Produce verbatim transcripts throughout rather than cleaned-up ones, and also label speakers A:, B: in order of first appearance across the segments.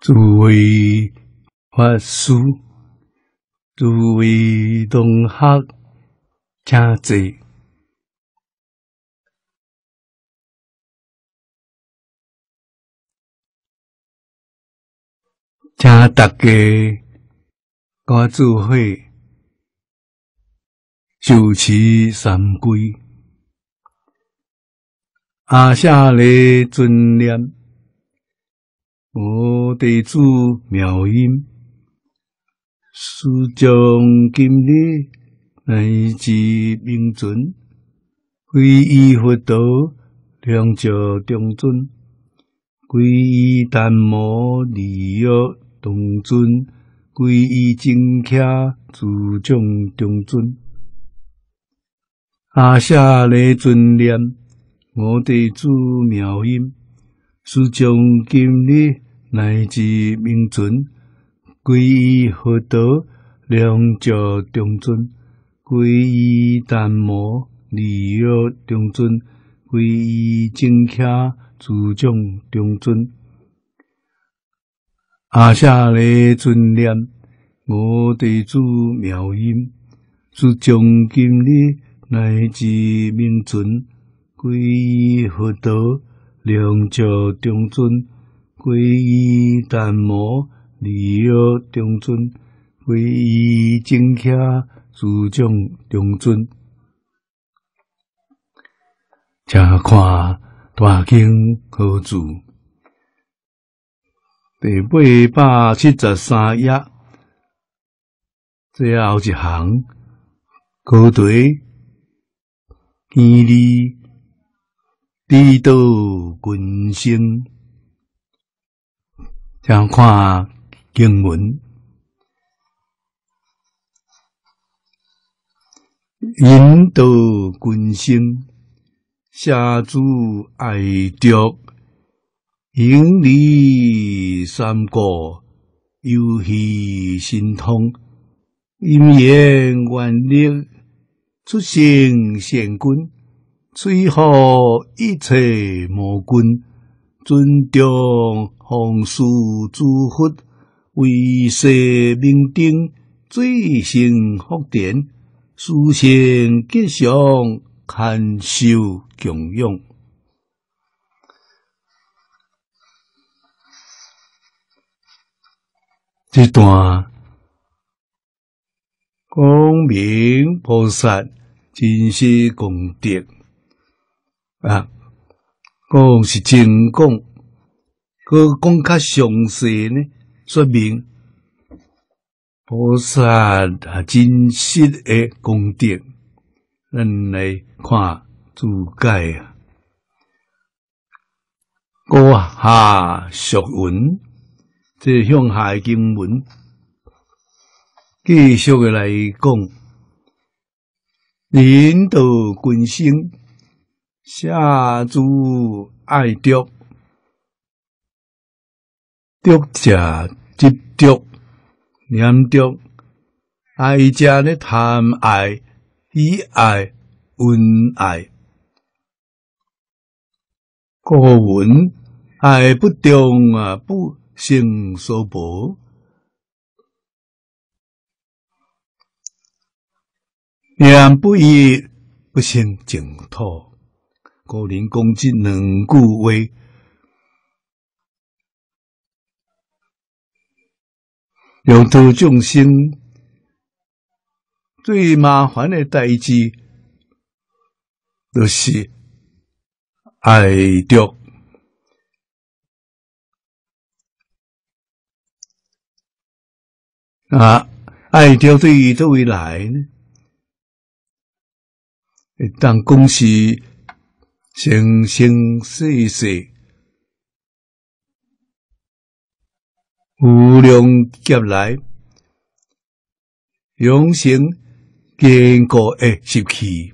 A: 诸位法师、诸位同学，请坐。请大家跟我做伙修持三归。阿舍利尊念，我弟子妙音，师将今日乃至明存，皈依佛道，两足中尊，皈依檀摩利欲同尊，皈依正伽自众中尊。阿舍利尊念，我弟子妙音，师将今日乃至明存，皈依佛道，两足中尊，皈依檀摩利欲中尊，皈依正伽自众中尊。阿舍利尊念，我弟子妙音，师将今日乃至明存，皈依佛道，两足中尊，皈依檀摩利欲中尊，皈依正伽自众中尊。请看大经好字第八百七十三页，最后一行高题见利地道群生。请看经文，引导群生，舍诸爱着，行离三过，游戏神通，因缘愿力，出生善君，摧伏一切魔君，尊重皇师诸佛，为世明灯，最胜福典，殊胜吉祥，堪受供养。这段讲明菩萨真实功德啊，讲是真讲，佮讲较详细呢，说明菩萨啊真实的功德。咱来看注解啊，高下俗文，这向下的经文，继续的来讲，引导群生，舍诸爱着，着者执着，念着，爱者呢贪爱。喜爱、恩爱，故云爱不中啊，不胜所报。念不依，不胜净土。古人讲这两句话，让度众生。最麻烦的代志，就是爱着啊，爱着对于倒位来呢？当讲是生生世世无量劫来养成。坚固的习气，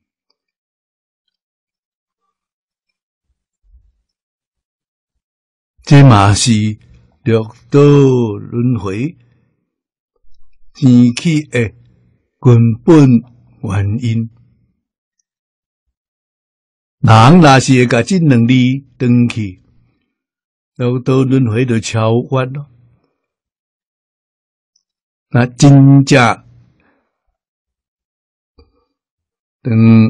A: 这嘛是六道轮回生起的根本原因。人若是会甲这两字断去， 六道轮回就超越咯。那真正当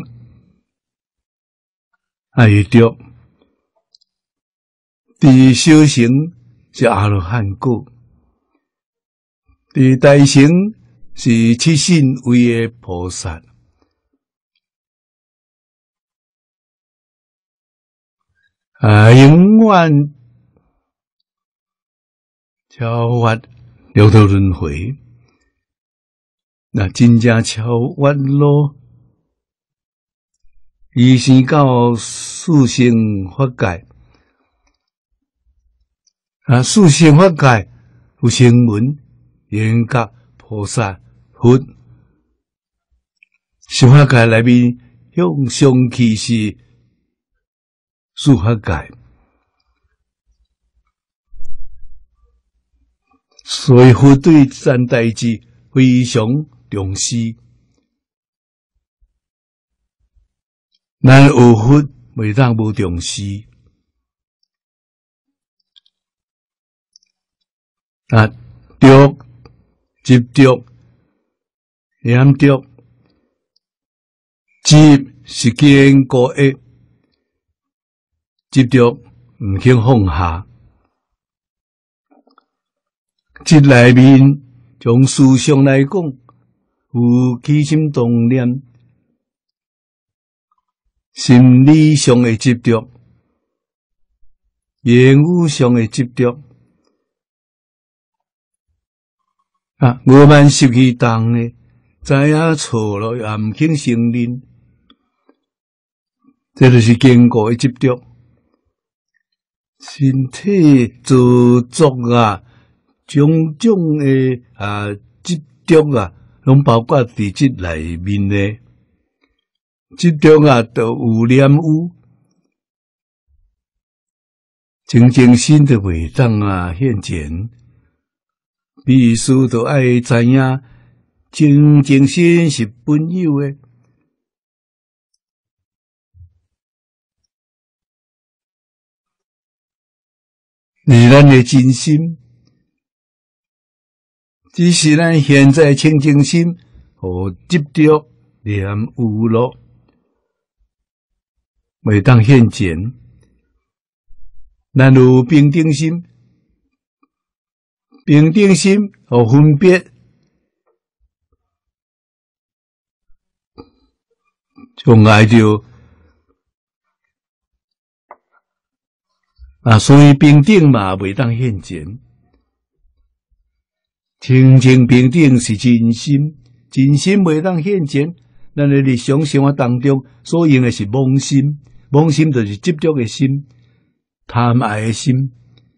A: 爱着，伫小乘是阿罗汉果，伫大乘是七信位的菩萨。啊，永远超越六道轮回，那真正超越咯。伊生到四圣法界，啊，四圣法界有声闻、缘觉、菩萨、佛，四法界内面向上去是四法界，所以佛对这件代志非常重视。咱学佛袂当无重视，啊，着、执着、念着，执是坚固的。执着毋肯放下，即内面从思想来讲，有起心动念、心理上的执着、言语上的执着，啊，我们失去当呢，知影错了也毋肯承认，这就是坚固的执着。身体自作啊，种种的啊执着啊，拢包括伫即内面的执着啊，都有念有，清净心就袂当啊现前，必须都爱知影，清净心是本有的。是咱的真心，只是咱现在清净心和执着念有咯，袂当现前。咱有平等心，平等心和分别，障碍着。啊，所以平等嘛，袂当现前。清净平等是真心，真心袂当现前。咱的日常生活当中所用的是妄心，妄心就是执着的心、贪爱的心。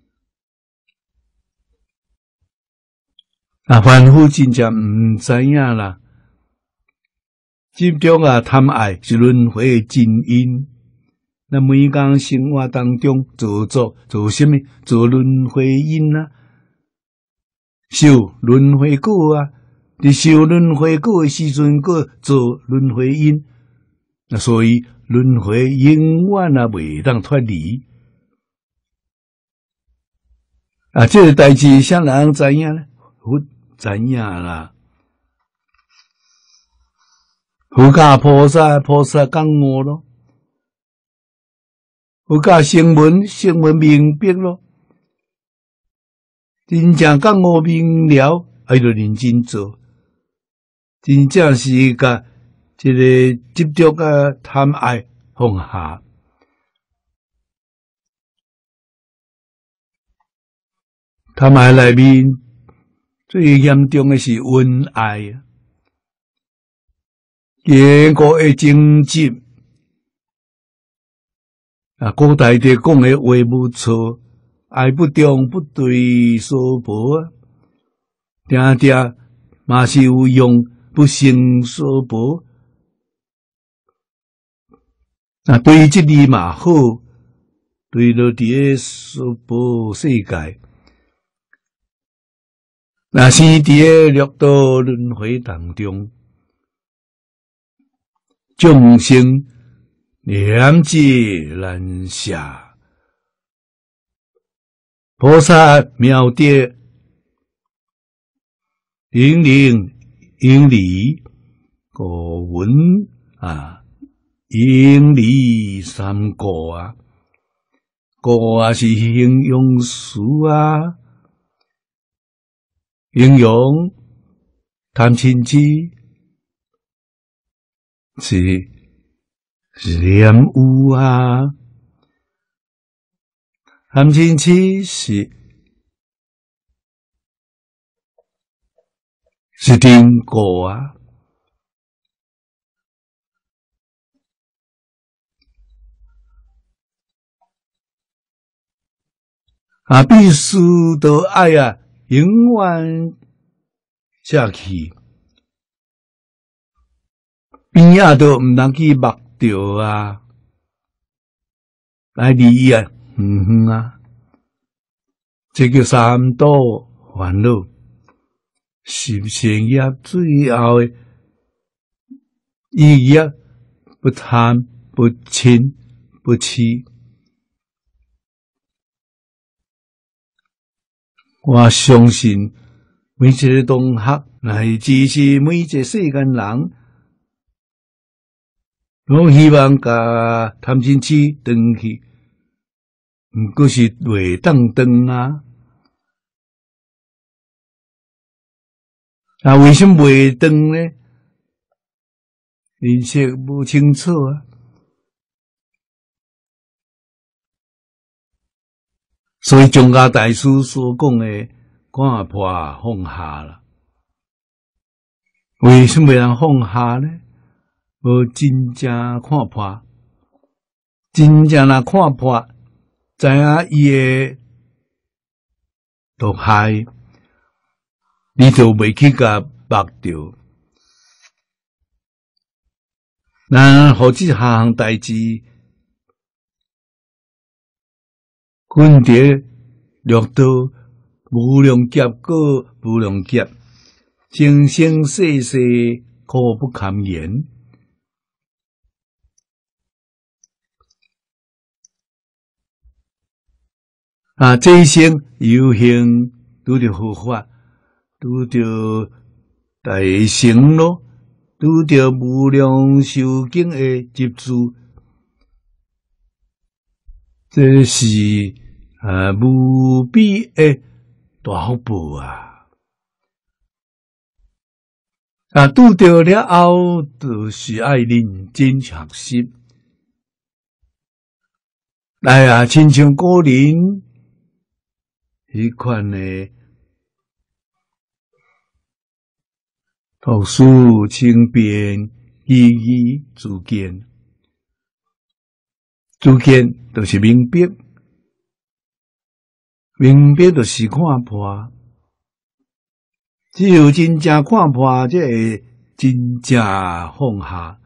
A: 啊，凡夫真正毋知影啦，执着啊、贪爱是轮回的真因。咱每工生活当中做做做什么？做轮回因啊，受轮回果啊。伫受轮回果的时阵，个做轮回因。那所以轮回永远啊袂当脱离。啊，这个代志啥人知影呢？佛知影啦。佛教菩萨，菩萨讲我咯。有教声闻，声闻明白咯，真正觉悟明了，伊就认真做，真正是甲这个执着啊、贪爱放下。贪爱内面最严重的是怨爱啊，结果的争执。啊，古代的讲的话无错，爱不忠不对娑婆啊，定定嘛是有用不胜娑婆。啊，对于这里嘛好，对落伫个娑婆世界，那是伫个六道轮回当中，众生念之难舍， 菩萨妙德，引领引理，古文啊，引理三个啊，个啊是形容词啊，形容贪嗔痴是是染污啊。贪嗔痴是是因果啊，啊，必须都爱啊，永远下去，边仔都唔通去目着啊，来离啊。嗯哼啊，这叫三毒烦恼，十善业最后的意义，不贪、不嗔、不痴。我相信每一个同学，乃至是每一个世间人，我希望甲贪嗔痴断去。毋过是袂当断啊！啊，为什么袂断呢？认识无清楚啊！所以宗家大师所讲的“看破放下”啦。为什么人放下呢？无真正看破，真正若看破。知影伊诶毒害，你就袂去甲目着。咱互即项代志，滚蝶掠到无量劫过无量劫，生生世世苦不堪言。啊，这一生有幸拄着佛法，拄着大乘咯，拄着无量修经的集注，这是啊无比的大福报啊！啊，拄着了后，就是爱认真学习。来啊，亲像古人。迄款诶，读书轻便，意义自见，自见就是明白，明白就是看破。只有真正看破，才会真正放下。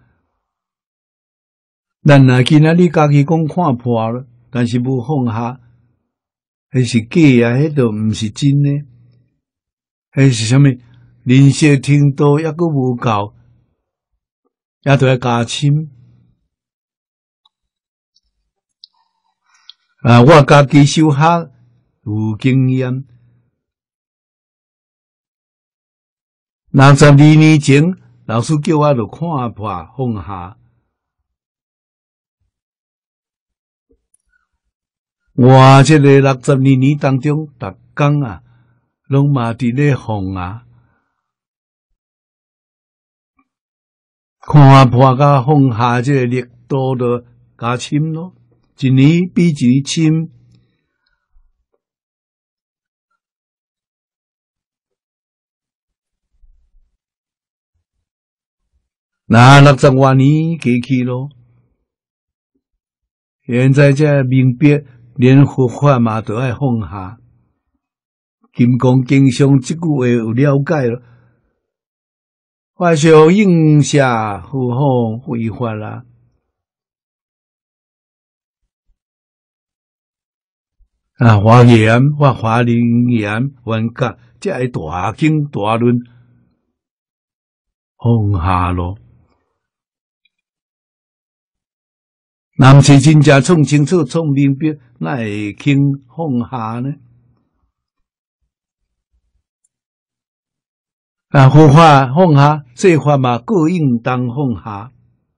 A: 咱若今仔日家己讲看破了，但是无放下。迄是假啊！迄都毋是真诶，迄是啥物？认识程度抑阁无够，抑着要加深。啊，我家己修学有经验，六十二年前，老师叫我着看破放下。我这个六十二年当中，逐工啊，拢嘛伫咧放啊，看破甲放下这个力度就加深咯，一年比一年深。那六十多年过去咯，现在才明白。连佛法嘛都爱放下，金刚经上这句话有了解了。法上应下佛法非法啦，啊，华严、法华灵严、圆觉，这系大经大论，放下咯。若毋是真正创清楚、创明白，哪会肯放下呢？ 啊，佛法放下，世法嘛，各应当放下。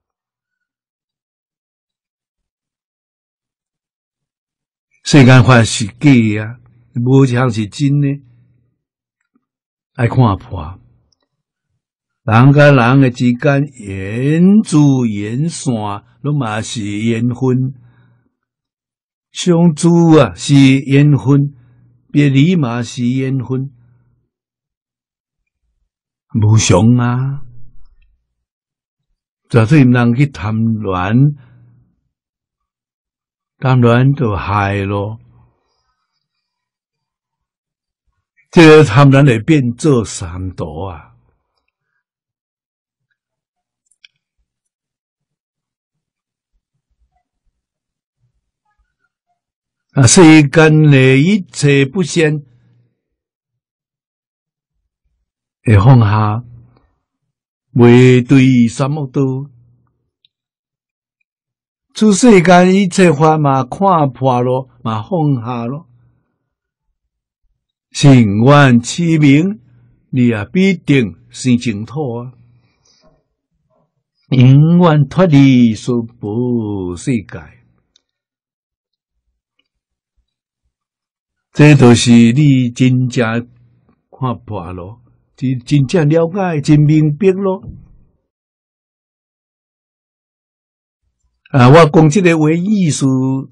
A: 世间法是假啊，无一项是真的，爱看破。人甲人诶之间缘珠缘线，拢嘛是缘分。相助啊是缘分，别离嘛是缘分，无常啊！绝对毋通去贪恋，贪恋就害咯。这个贪恋会变做三毒啊！啊，世间的一切不善，会放下，袂对三恶道。出世间一切法嘛，看破咯，嘛放下咯。心愿持名，你也必定生净土啊！永远脱离娑婆世界。这都是你真正看破咯，真真正了解，真明白咯。啊，我讲这个话意思，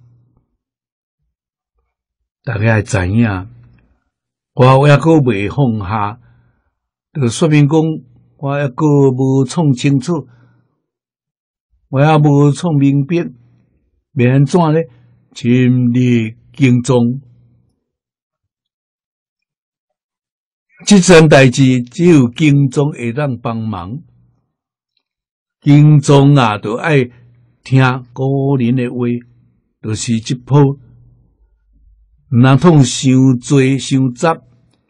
A: 大家会知影。我还阁未放下，就说明讲我还阁无创清楚，我还无创明白，要安怎呢？深入经中。这件代志只有经中会当帮忙，经中啊，就爱听古人的话，就是这铺，毋通通伤多伤杂。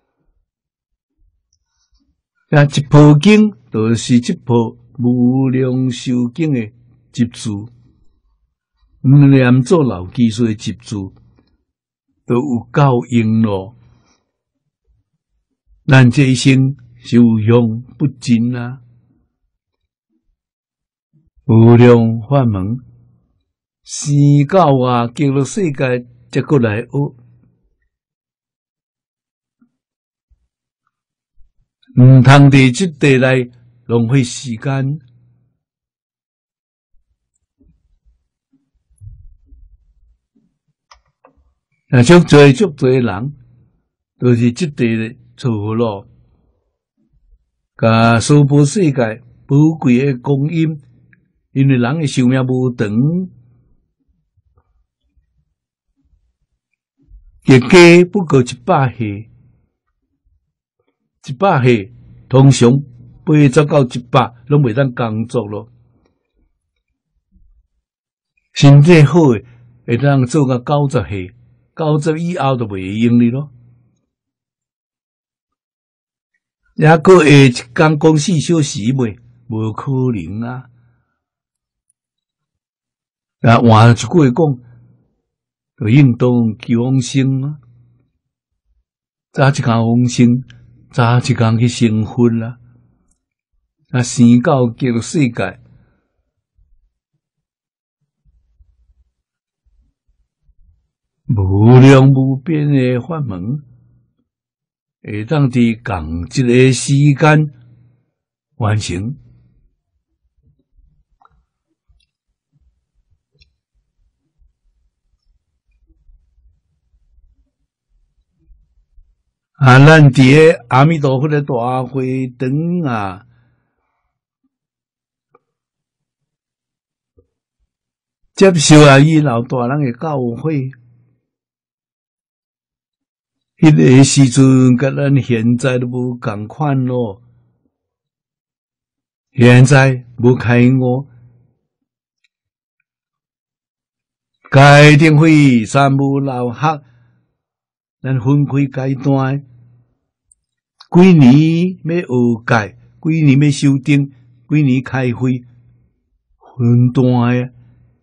A: 啊，这部经就是这部无量寿经的集注，毋念做老技术的集注，都有够用咯。咱这一生受用不尽啊！无量法门，生到啊极乐世界，才过来学，毋通伫这地内浪费时间。啊，足多足多人，都是这地咧。错咯，甲娑婆世界宝贵的光阴，因为人的寿命无长，一家不过一百岁，一百岁通常八十到一百拢袂当工作咯。身体好诶，会当做到九十岁，九十以后就袂用哩咯。也个会一工讲四小时袂，无可能啊！啊，换一句话讲，就应当去往生啊！早一工往生，早一工去成佛啦！啊，生到极乐世界，无量无边的法门。会当伫共一个时间完成，啊！咱伫个阿弥陀佛的大会堂啊，接受啊伊老大人的教诲。迄个时阵，甲咱现在都无共款咯。现在无开悟，戒定慧三无漏学，咱分开阶段。几年要学戒，几年要修定，几年开会，分段诶。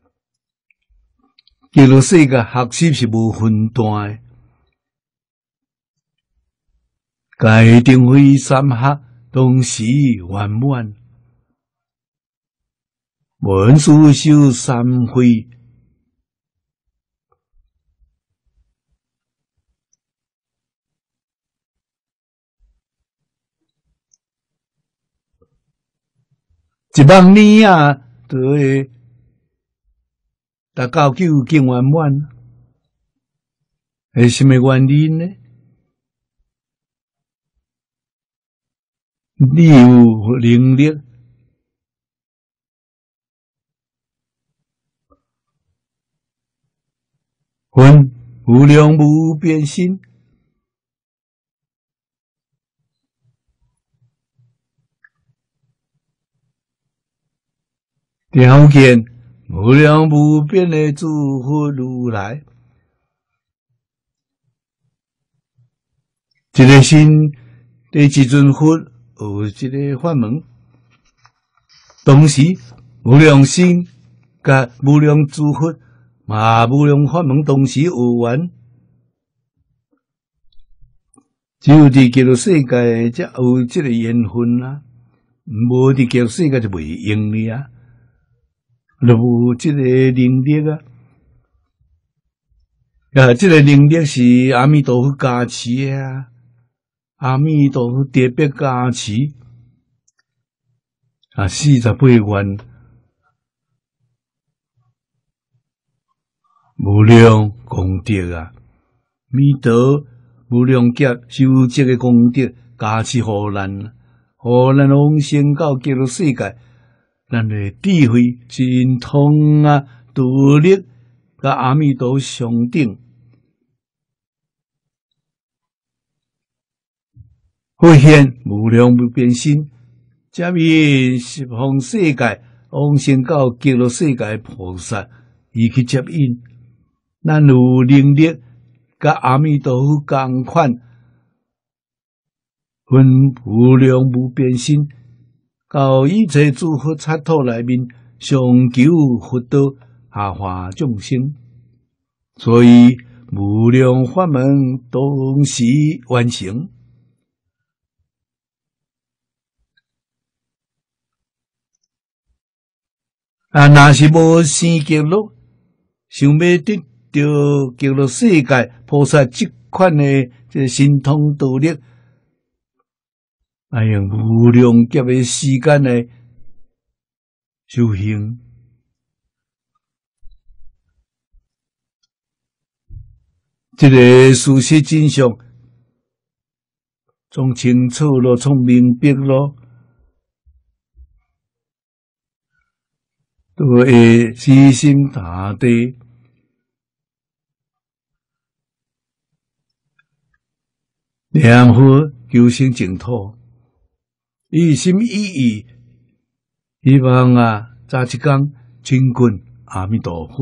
A: 极乐世界学习是无分段诶。戒定慧三学同时圆满，文殊修三会，一万年啊，就会达到究竟圆满，是什么原因呢？你有能力，分无量无边心，条件无量无边的诸佛如来，一个心对一尊佛有一个法门，同时无量心甲无量诸佛嘛无量法门同时有缘，只有伫极乐世界才有这个缘分啊，无伫极乐世界就袂用哩啊，就无这个能力啊。啊，这个能力是阿弥陀佛加持的啊，阿弥陀佛特别加持啊，四十八愿无量功德啊，弥陀无量劫修这个功德加持互咱，互咱往生到极乐世界，咱的智慧神通啊，道力甲阿弥陀相等，会现无量无边心，遮面十方世界往生到极乐世界菩萨，伊去接引，咱有能力甲阿弥陀佛同款，分无量无边心，到一切诸佛刹土内面，上求佛道，下化众生，所以无量法门同时完成。啊，若是无生极乐，想要得到极乐世界菩萨这款的这神通道力，哎用无量劫的时间来修行，这个事实真相，从清楚咯，从明白咯。都会死心塌地，念佛求生净土，一心一意，希望啊，早一天亲近阿弥陀佛。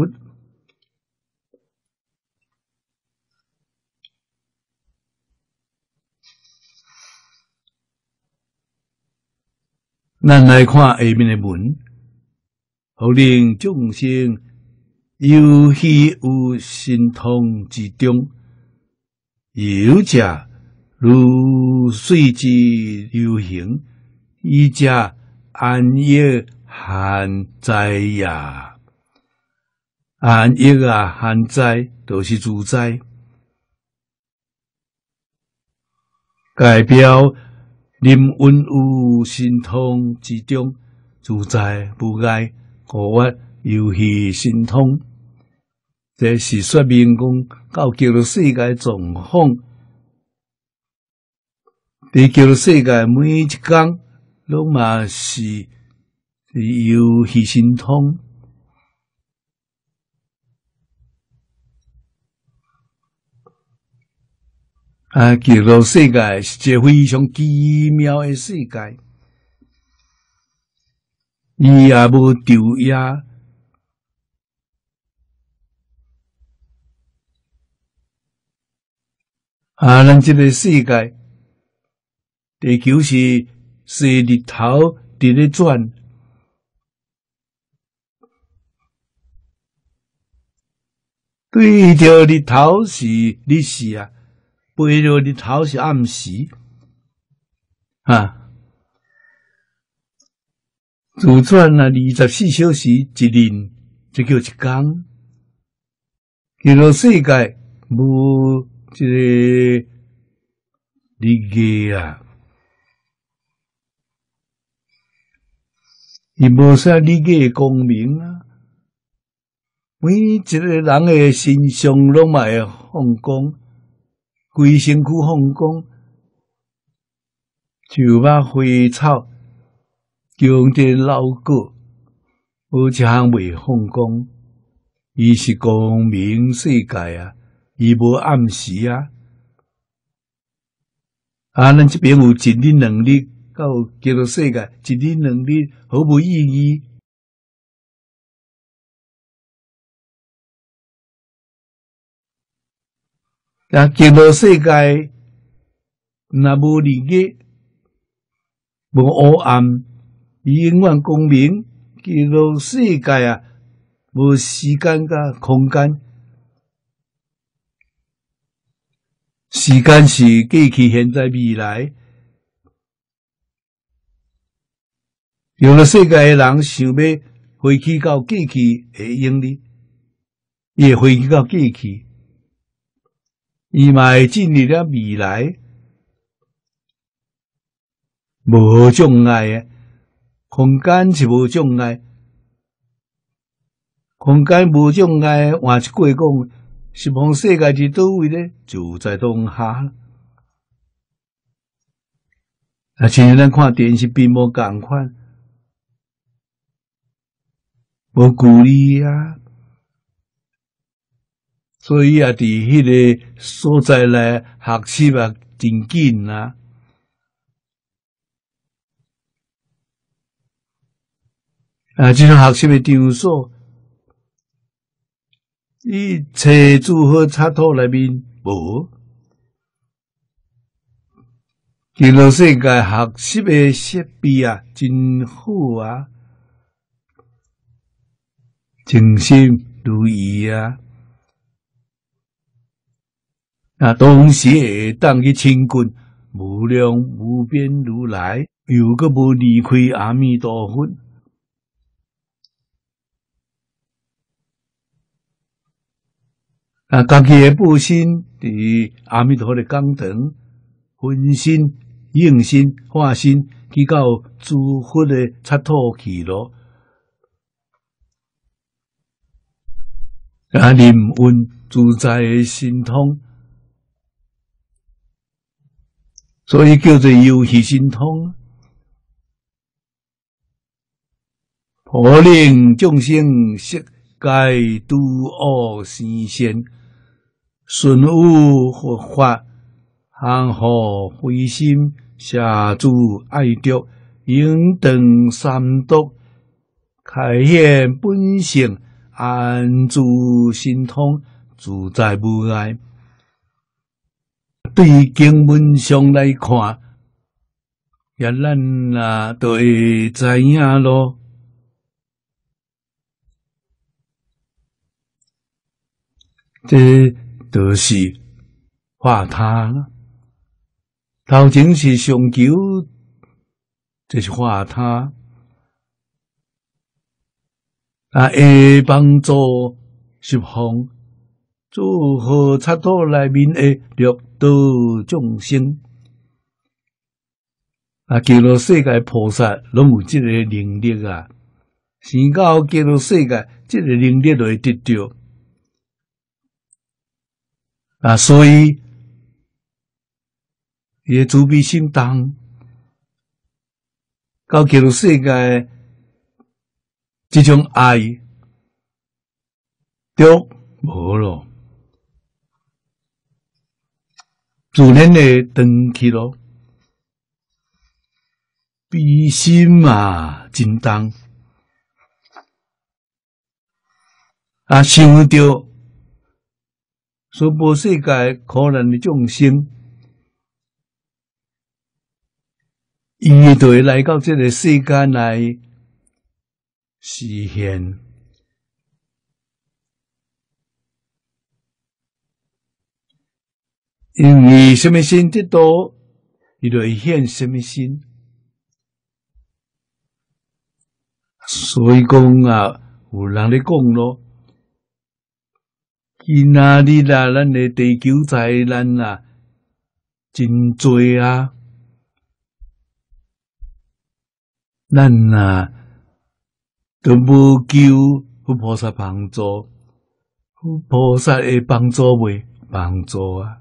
A: 咱来看下面的文。好令众生有喜有神通之中，有者如水之流行，伊者安逸罕在呀。安逸啊，罕在都是自在，代表临运有神通之中，自在不碍。互我游戏神通，这是说明讲到极乐世界状况，伫极乐世界每一天拢嘛是游戏神通。啊，极乐世界是一个非常奇妙的世界。伊也无昼夜，啊！咱这个世界，地球是是日头伫咧转，对着日头是日时啊，背着日头是暗时，啊！ 自转啊，二十四小时一日，就叫一天。其实世界无这个日月啊，伊无啥日月光明啊。每一个人的身上拢嘛会放光，规身躯放光，树木花草。强的老果，无一项未放光，伊是光明世界啊，伊无暗时啊。啊，咱这边有一日两日，到叫做世界一日两日，好无意义。啊，叫做世界，若无日月，无黑暗。伊永远光明，记录世界啊，无时间甲空间，时间是过去、现在、未来。有了世界的人想要回去到过去会用哩，伊会回去到过去，伊嘛会进入了未来，无障碍啊。空间是无障碍，空间无障碍。换一句讲，十方世界伫倒位咧？就在当下。啊，像咱看电视并无共款，无距离啊，所以啊，伫迄个所在来学习啊，真紧啊。啊，这种学习的场所，伊册拄好插图内面无，记录世界学习的设备啊，真好啊，称心如意啊。啊，当时会当去亲近无量无边如来，又搁无离开阿弥陀佛。啊，家己的报身伫阿弥陀佛的讲堂，分身、应身、化身，去到诸佛的刹土去咯。啊，临运自在的神通，所以叫做游戏神通。普令众生悉皆诸恶生善。顺有佛法，行护慧心，下诸爱着，应当三毒，开显本性，安住神通，自在无碍。对经文上来看，也咱啊都会知影咯。这就是化他，头前是上求，这是化他，啊，会帮助十方诸佛刹土内面的六道众生，啊，极乐世界菩萨拢有这个能力啊，生到极乐世界，这个能力就会得到。啊，所以伊自悲心重，到极乐世界，这种爱就无咯，自然的断去咯。悲心啊，真重啊，想着。所报世界可能的众生，伊就会来到这个世间来实现。因为什么身得到，伊就会显什么身。 所以讲啊，有人咧讲咯，今仔日啦，咱的地球灾难啊，真多啊，咱啊都无求佛菩萨帮助，佛菩萨会帮助袂？帮助啊！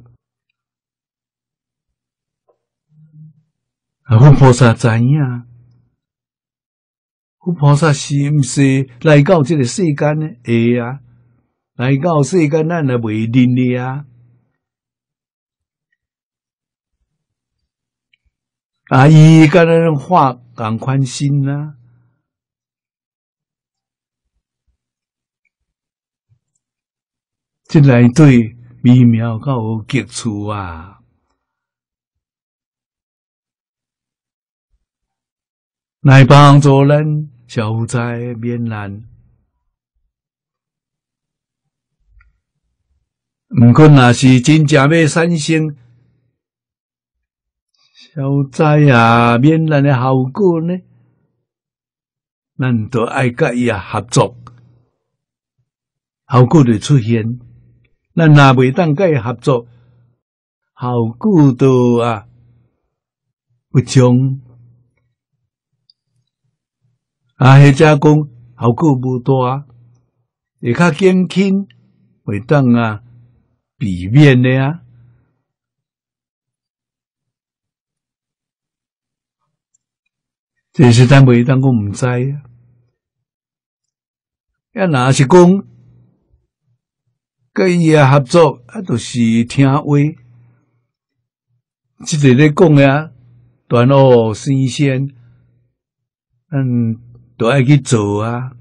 A: 啊，佛菩萨知影。佛菩萨是毋是来到这个世间呢？会啊，来到世间咱也袂认的啊。啊，伊甲咱化共款心啊，这内底微妙到有极处啊！来帮助咱消灾免难。毋过，若是真正要产生消灾啊免难的效果呢，咱就爱甲伊啊合作，效果就出现。咱若袂当甲伊合作，效果就啊不彰。啊，或者讲效果无大，会较减轻，袂当啊避免的啊。这是咱袂当讲毋知啊。啊，若是讲甲伊啊合作，啊，就是听话。即个咧讲的啊，断恶生善，嗯。都爱去做啊！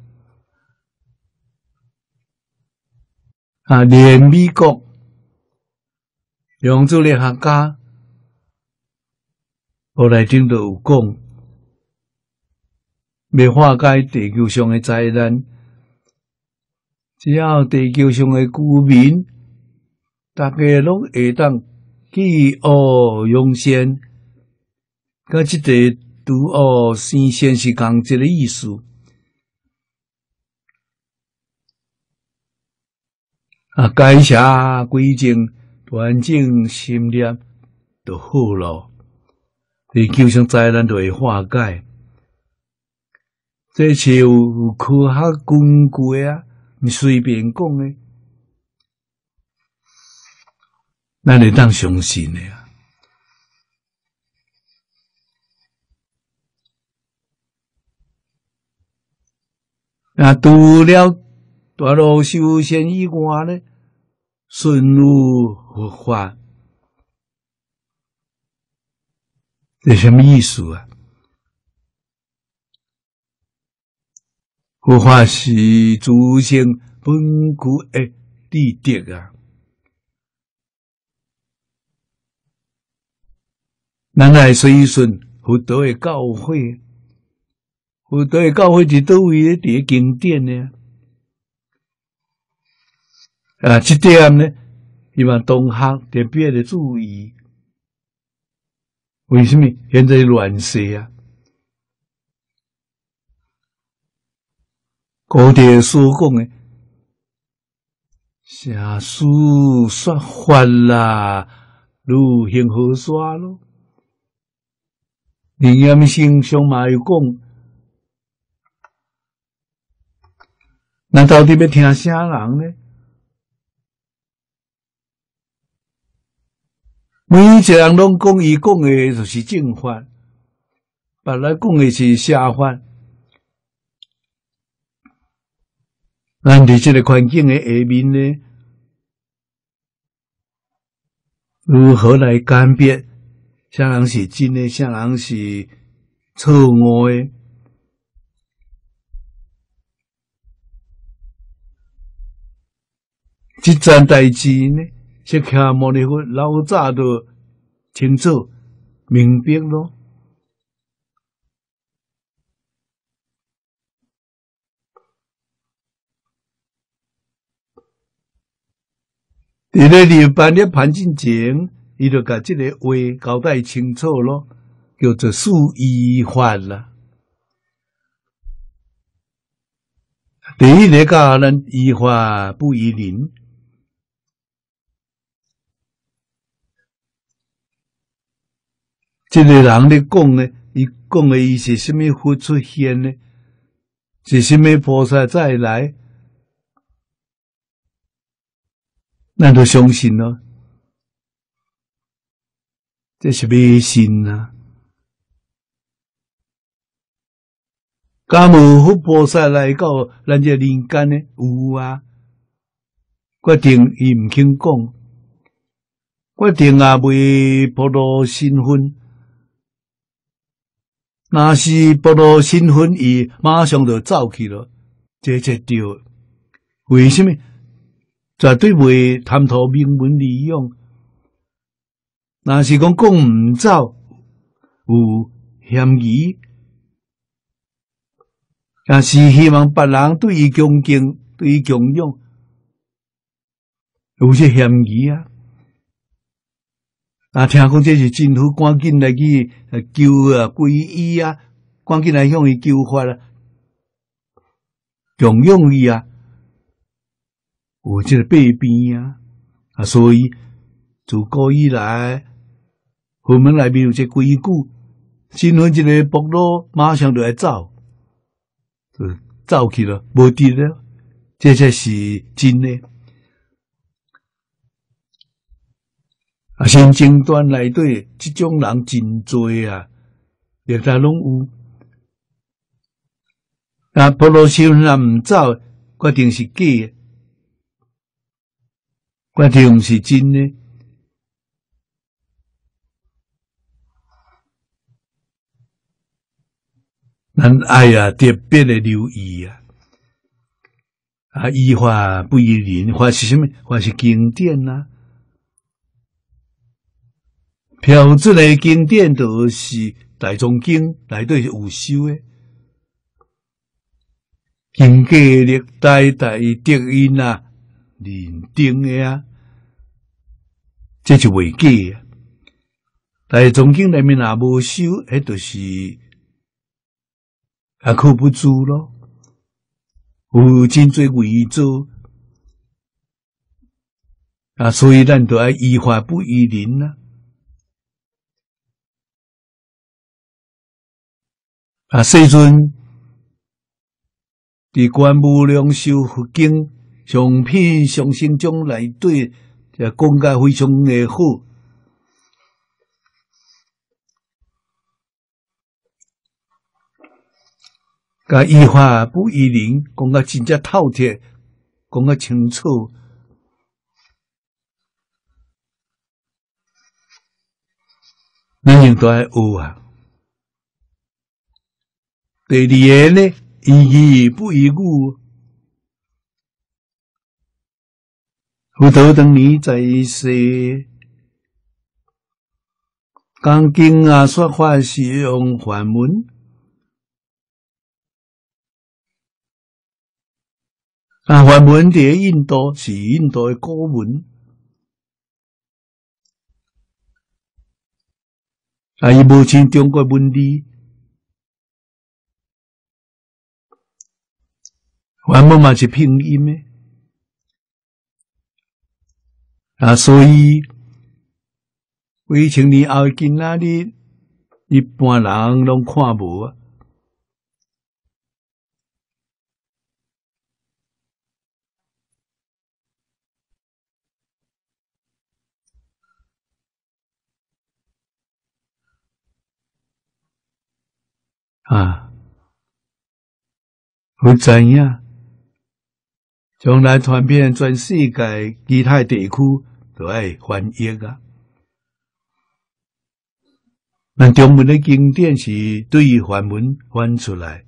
A: 啊，连美国量子力学家后来顶都有讲，要化解地球上的灾难，只要地球上的居民，大家拢会当去恶扬善，甲即个。除恶生善是同一个意思啊，改邪归正，端正心念就好咯。地球上灾难就会化解，这是有科学根据的啊，毋随便讲的，咱会当相信的啊。啊，除了大路修仙以外呢，顺入佛法，这什么意思啊？佛法是诸圣本具的智德啊，咱来随顺佛陀的教诲。佛陀的教诲伫倒位咧？伫经典呢？啊，这点呢，希望同学特别的注意。为什么现在乱世啊？古典所讲的写书说法啦，如行好耍咯。灵验性上嘛有讲。那到底要听啥人呢？每一个人拢讲伊讲的就是正法，别人讲的是邪法。咱伫这个环境的下面呢，如何来鉴别啥人是真的，啥人是错误的？这件代志呢，释迦牟尼佛老早就清楚明白咯。伫咧入班咧盘进前，伊就甲这个话交代清楚咯，叫做四依法啦。 第一个教咱依法不依人。这个人咧讲呢，伊讲的伊是什么佛出现呢？是什么菩萨再来？咱都相信咯。这是迷信啊！敢无佛菩萨来到咱这人间呢？有啊，决定伊唔肯讲，决定也未暴露身份。若是暴露身份，伊马上就走去了，这才对。为什么？绝对袂贪图名闻利养。若是讲讲唔走，有嫌疑，也是希望别人对伊恭敬、对伊供养，有些嫌疑啊。啊，听讲这是政府赶紧来去救啊、皈依啊，赶紧来向伊求法啊，供养伊啊，有这个弊病啊，啊，所以自古以来，佛门内面有这规矩，身份一个暴露，马上就来走，就走去了，无得了，这才是真的。啊，新经段内底，这种人真多啊，历代拢有。啊，保罗身份若唔走，决定是假的，决定唔是真的。咱爱啊，特别的留意啊。啊，依法不依人，法是什么？法是经典啊。标准的经典就是大藏经内底是有修的，经过历代大德因啊认定的啊，这是袂假啊。大藏经内面若无修，迄就是啊靠不住咯，有真侪伪造啊，所以咱就要依法不依人啊。啊，世尊伫《观无量寿佛经》上品上生中内底，就讲甲非常的好。甲依法不依人，讲甲真正透彻，讲甲清楚。咱应该学啊。第二个呢，依义不依语。佛陀当年在世，讲经啊说法是用梵文，啊梵文伫印度是印度的古文，啊伊无像中国文字。梵文嘛是拼音的，啊，所以几千年后今仔日一般人拢看无啊。啊，我知影。将来传遍全世界其他地区都要翻译啊！咱中文的经典是对于梵文翻出来，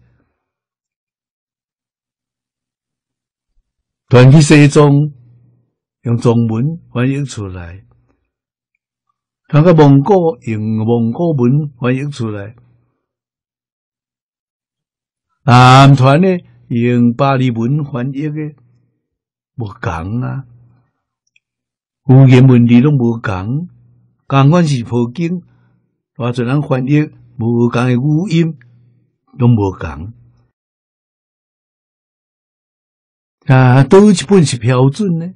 A: 传去西藏用中文翻译出来，传到蒙古用蒙古文翻译出来，南传呢用巴利文翻译的。无共啊，有言文字拢无共，共款是佛经，偌侪人翻译无共的语音，拢无共。 啊，倒一本是标准呢？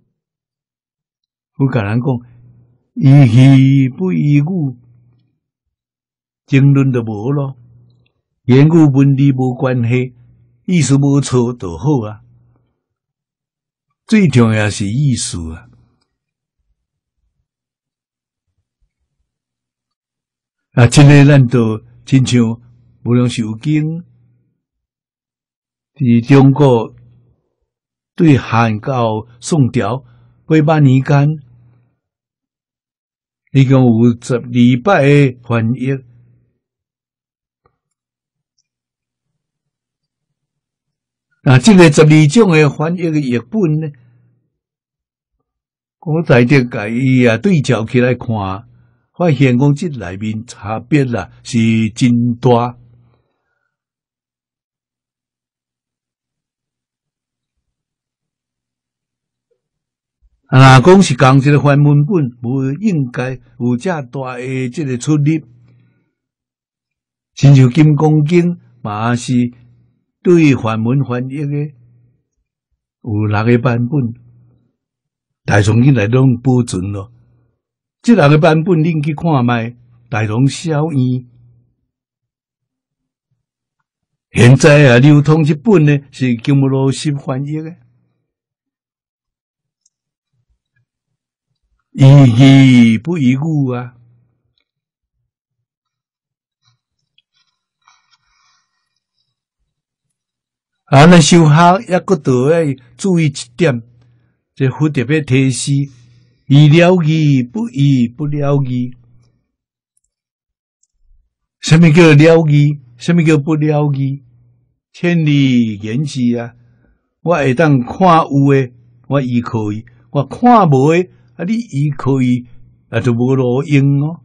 A: 我甲人讲，依语不依语，争论就无咯。言语文理无关系，意思无错就好啊。最重要是意思啊。啊，真诶，咱都亲像无论是有经，伫中国对汉到宋朝八百年间，一共有十二百个翻译。啊，这个十二种诶翻译诶译本呢，我在这甲伊啊对照起来看，发现讲这内面差别啦是真大。啊，讲是共一个梵文本，无应该有遮大诶这个出入。亲像《金刚经》嘛是对梵文翻译诶，有六个版本。大众囡来拢保存咯，这六个版本恁去看卖，大同小异。现在啊，流通这本呢是金罗什翻译的，依语不依语啊。啊，咱修学也搁都要注意一点，这佛特别提示：依了义不依不了义。什么叫了义？什么叫不了义？千里言之啊！我会当看有诶，我依靠伊；我看无诶，啊，你依靠伊，啊，就无路用哦。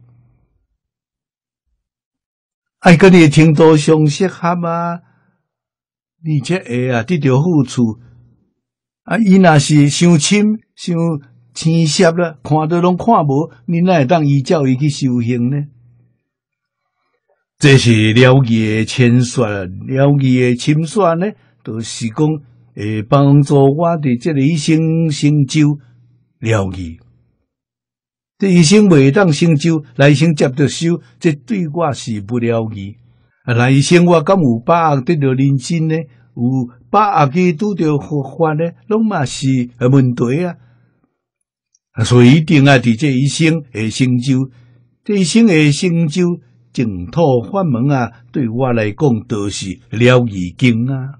A: 爱跟你程度相适合啊，你才会啊得到好处。啊，伊若是伤深、伤浅涉啦，看都拢看无，你哪会当依照伊去修行呢？这是了义的浅雪，了义的深雪呢，就是讲会帮助我伫这个一生成就了义。这一生未当成就，来生接着修，这对我是不了义。啊，来生我敢有把握得到人生呢？有把握去拄着佛法呢？拢嘛是问题啊！啊，所以一定啊，伫这一生会成就，这一生会成就。净土法门啊，对我来讲都是了义经啊。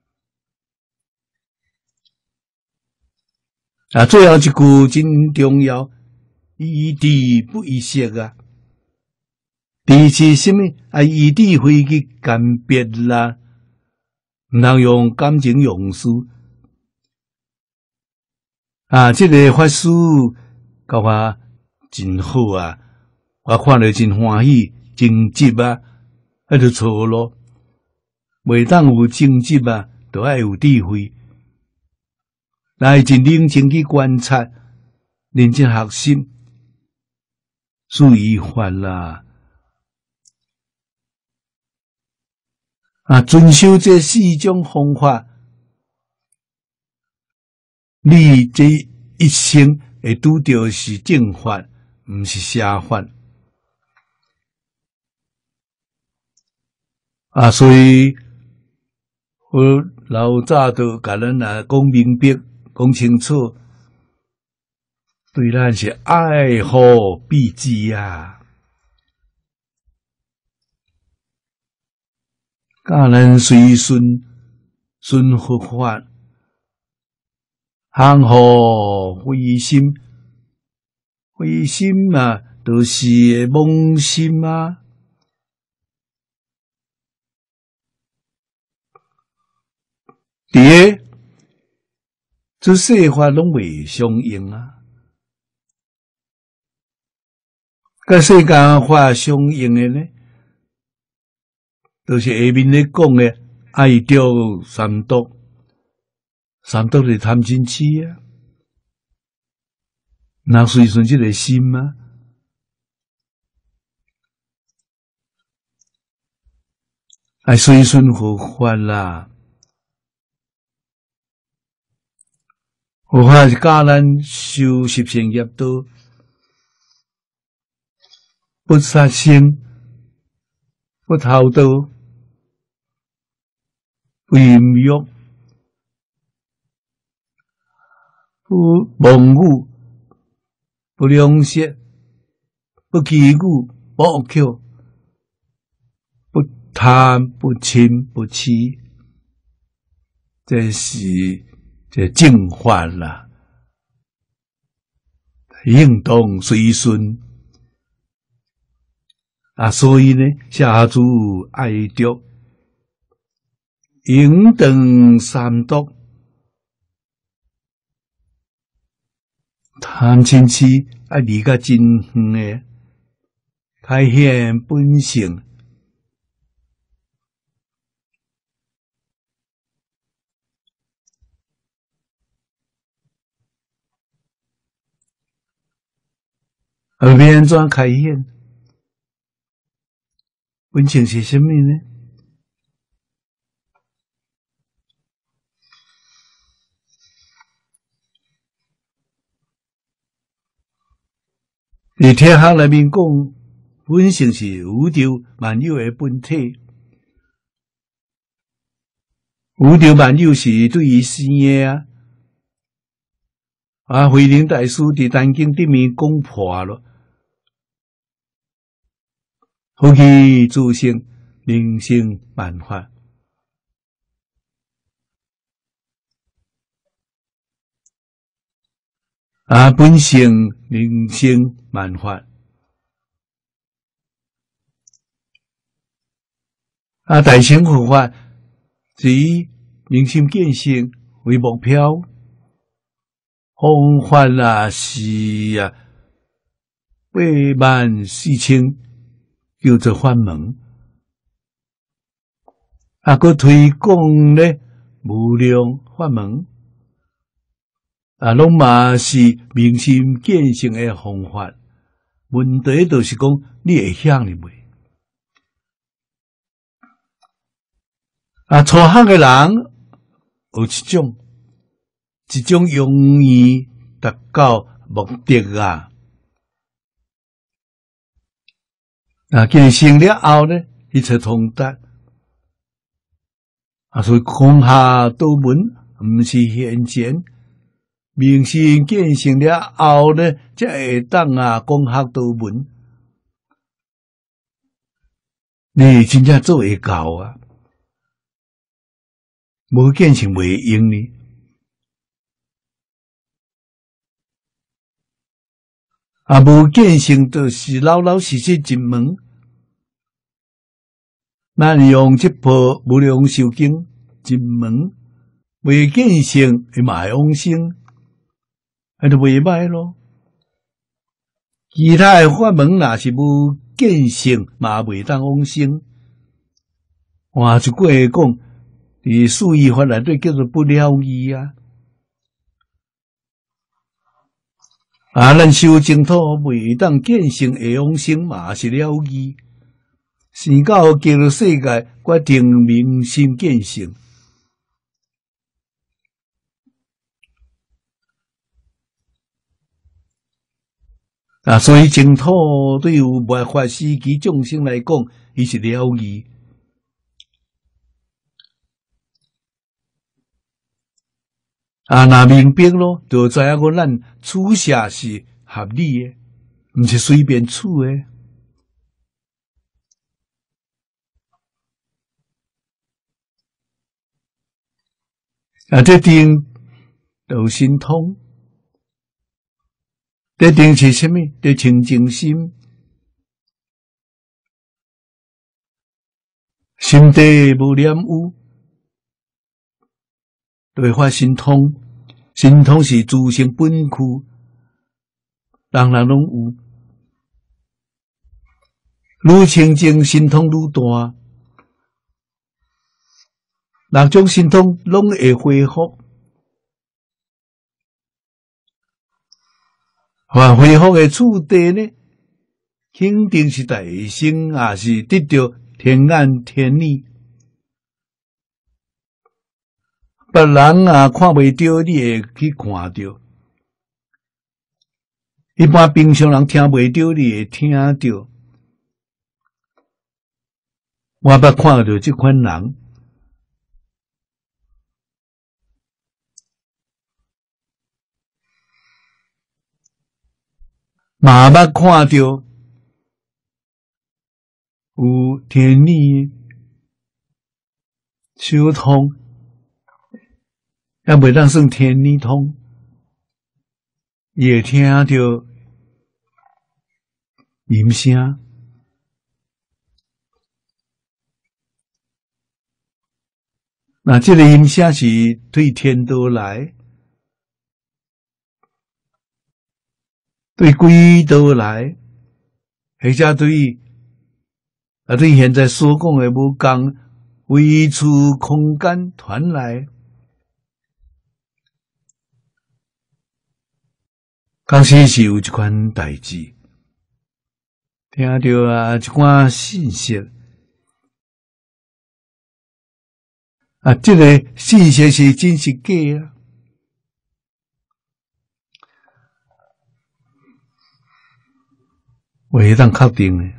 A: 啊，最后一句真重要，依地不依色啊。地是什么？啊，依地非去干别啦，唔通用感情用事。啊，这个法师教我真好啊，我看了真欢喜。争执啊，那就错咯。袂当有争执啊，就要有智慧，来真冷静去观察，认真学习，注意法啦。啊，遵守这四种方法，你这一生会拄到是正法，毋是邪法。啊，所以我老早都甲咱啊讲明白、讲清楚，对咱是爱护必至啊。教咱随顺顺佛法，行护慧心，慧心啊，就是妄心啊。伫个这世法拢未相应啊，甲世间法相应的呢，就是下面咧讲的爱着三毒，三毒是贪嗔痴啊，那随顺这个心啊，爱随顺佛法啦。 佛法是教咱修十善业道，不杀生，不偷盗，不淫欲，不妄语，不良舌，不绮语，不恶口，不贪，不嗔，不痴，这是这正法啦。应当随顺啊，所以呢，下诸爱着，应当三毒，贪嗔痴啊，离个真远的，开显本性。而变怎开显？本性是什么呢？在天学内面讲，本性是宇宙万有的本体。宇宙万有是对于生的啊！啊，慧能大师伫《坛经》顶面讲破了。何其自性，灵性万法。啊，本性灵性万法。啊，大乘佛法是以明心见性为目标，方法啊是啊八万四千。叫做法门，啊，佮推广咧无量法门，啊，拢嘛是明心见性的方法。问题就是讲，你会晓哩未？啊，初学的人有一种，一种容易达到目的啊。啊，见性了后呢，一切通达。啊，所以空下道门毋是现前，明心见性了后呢，才会当啊讲学道门。你真正做会到啊？无见性袂用呢。啊，无见性就是老老实实进门。咱用这部无量寿经进门，未见性会嘛会往生，那就袂歹咯。其他的法门若是无见性，嘛袂当往生。换一句话讲，伫四义法内底叫做不了义啊。啊，咱修净土袂当见性会往生嘛是了义，生到极乐世界决定明心见性。啊，所以净土对有末法时期众生来讲，伊是了义。啊，若明白咯，就知影讲咱处下是合理的，毋是随便处的。啊，这定有神通，这定是什么？这清净心，心地无染污。对发神通，神通是自性本具，人人拢有。愈清净，神通愈大。六种神通拢会恢复，啊，恢复的处地呢，肯定是大乘，也是得到天眼天理。 别人啊看袂到，你会去看到。一般平常人听袂到，你会听到。我捌看到这款人，嘛捌看到有天理小通，也袂当算天理通，也听到音声。那这个音声是对天道来，对鬼道来，或者对啊对现在所讲的无共微处空间传来，确实是有一款代志，听到啊一款信息。啊，这个信息是真是假啊？袂当确定的。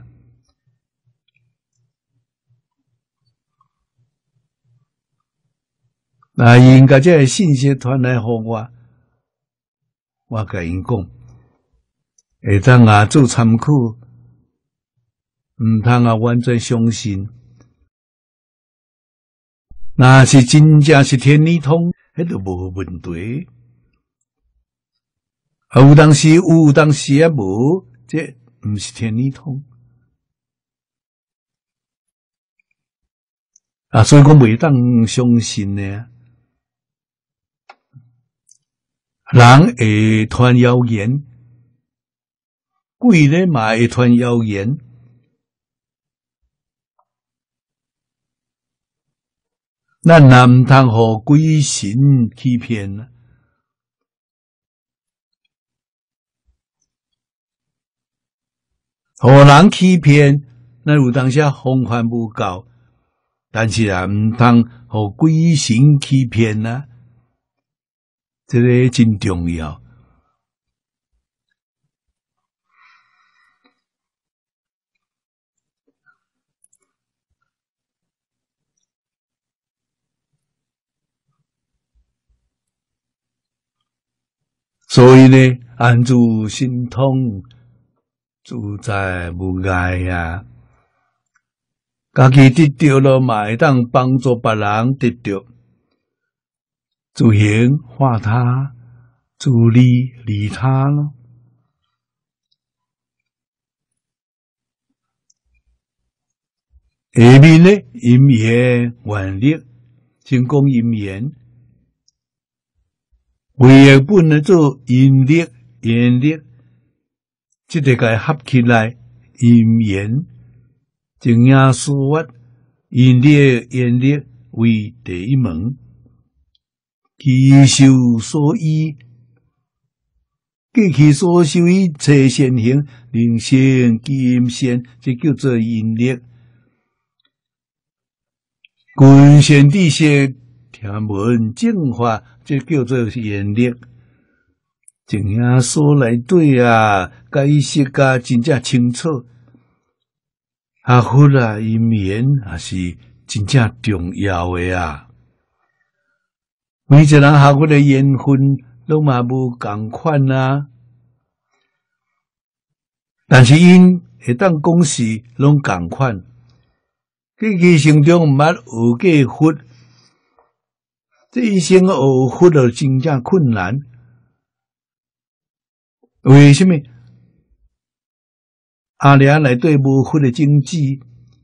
A: 那因甲这个信息传来互我，我甲因讲，会当啊做参考，毋通啊完全相信。那是真正是天理通，迄就无问题。啊，有当时有，有当时也无，这毋是天理通。啊，所以讲袂当相信呢。人会传谣言，鬼咧嘛会传谣言。咱若毋通互鬼神欺骗啊！互人欺骗，咱有当时方法无够，但是啊，毋通互鬼神欺骗啊！这个真重要。所以呢，安住心通，自在无碍啊！家己得到了嘛，会当帮助别人得到，自行化他，自利利他咯。下面呢，因缘愿力，先讲因缘。为业本来做因力、缘力，即个该合起来，因缘正言说法，因力、缘力为第一门，其受所依，过去所受一切现行，灵性金线，这叫做因力。群仙地些听闻正法，这叫做缘力。正言说内底啊，解释甲真正清楚。学佛啊，因缘也是真正重要的啊。每一个人学佛的缘分都嘛无共款啊，但是因会当讲是拢共款。过去生中毋捌学过佛，这一生学佛就真正困难。为什么？阿娘内底无佛的经济，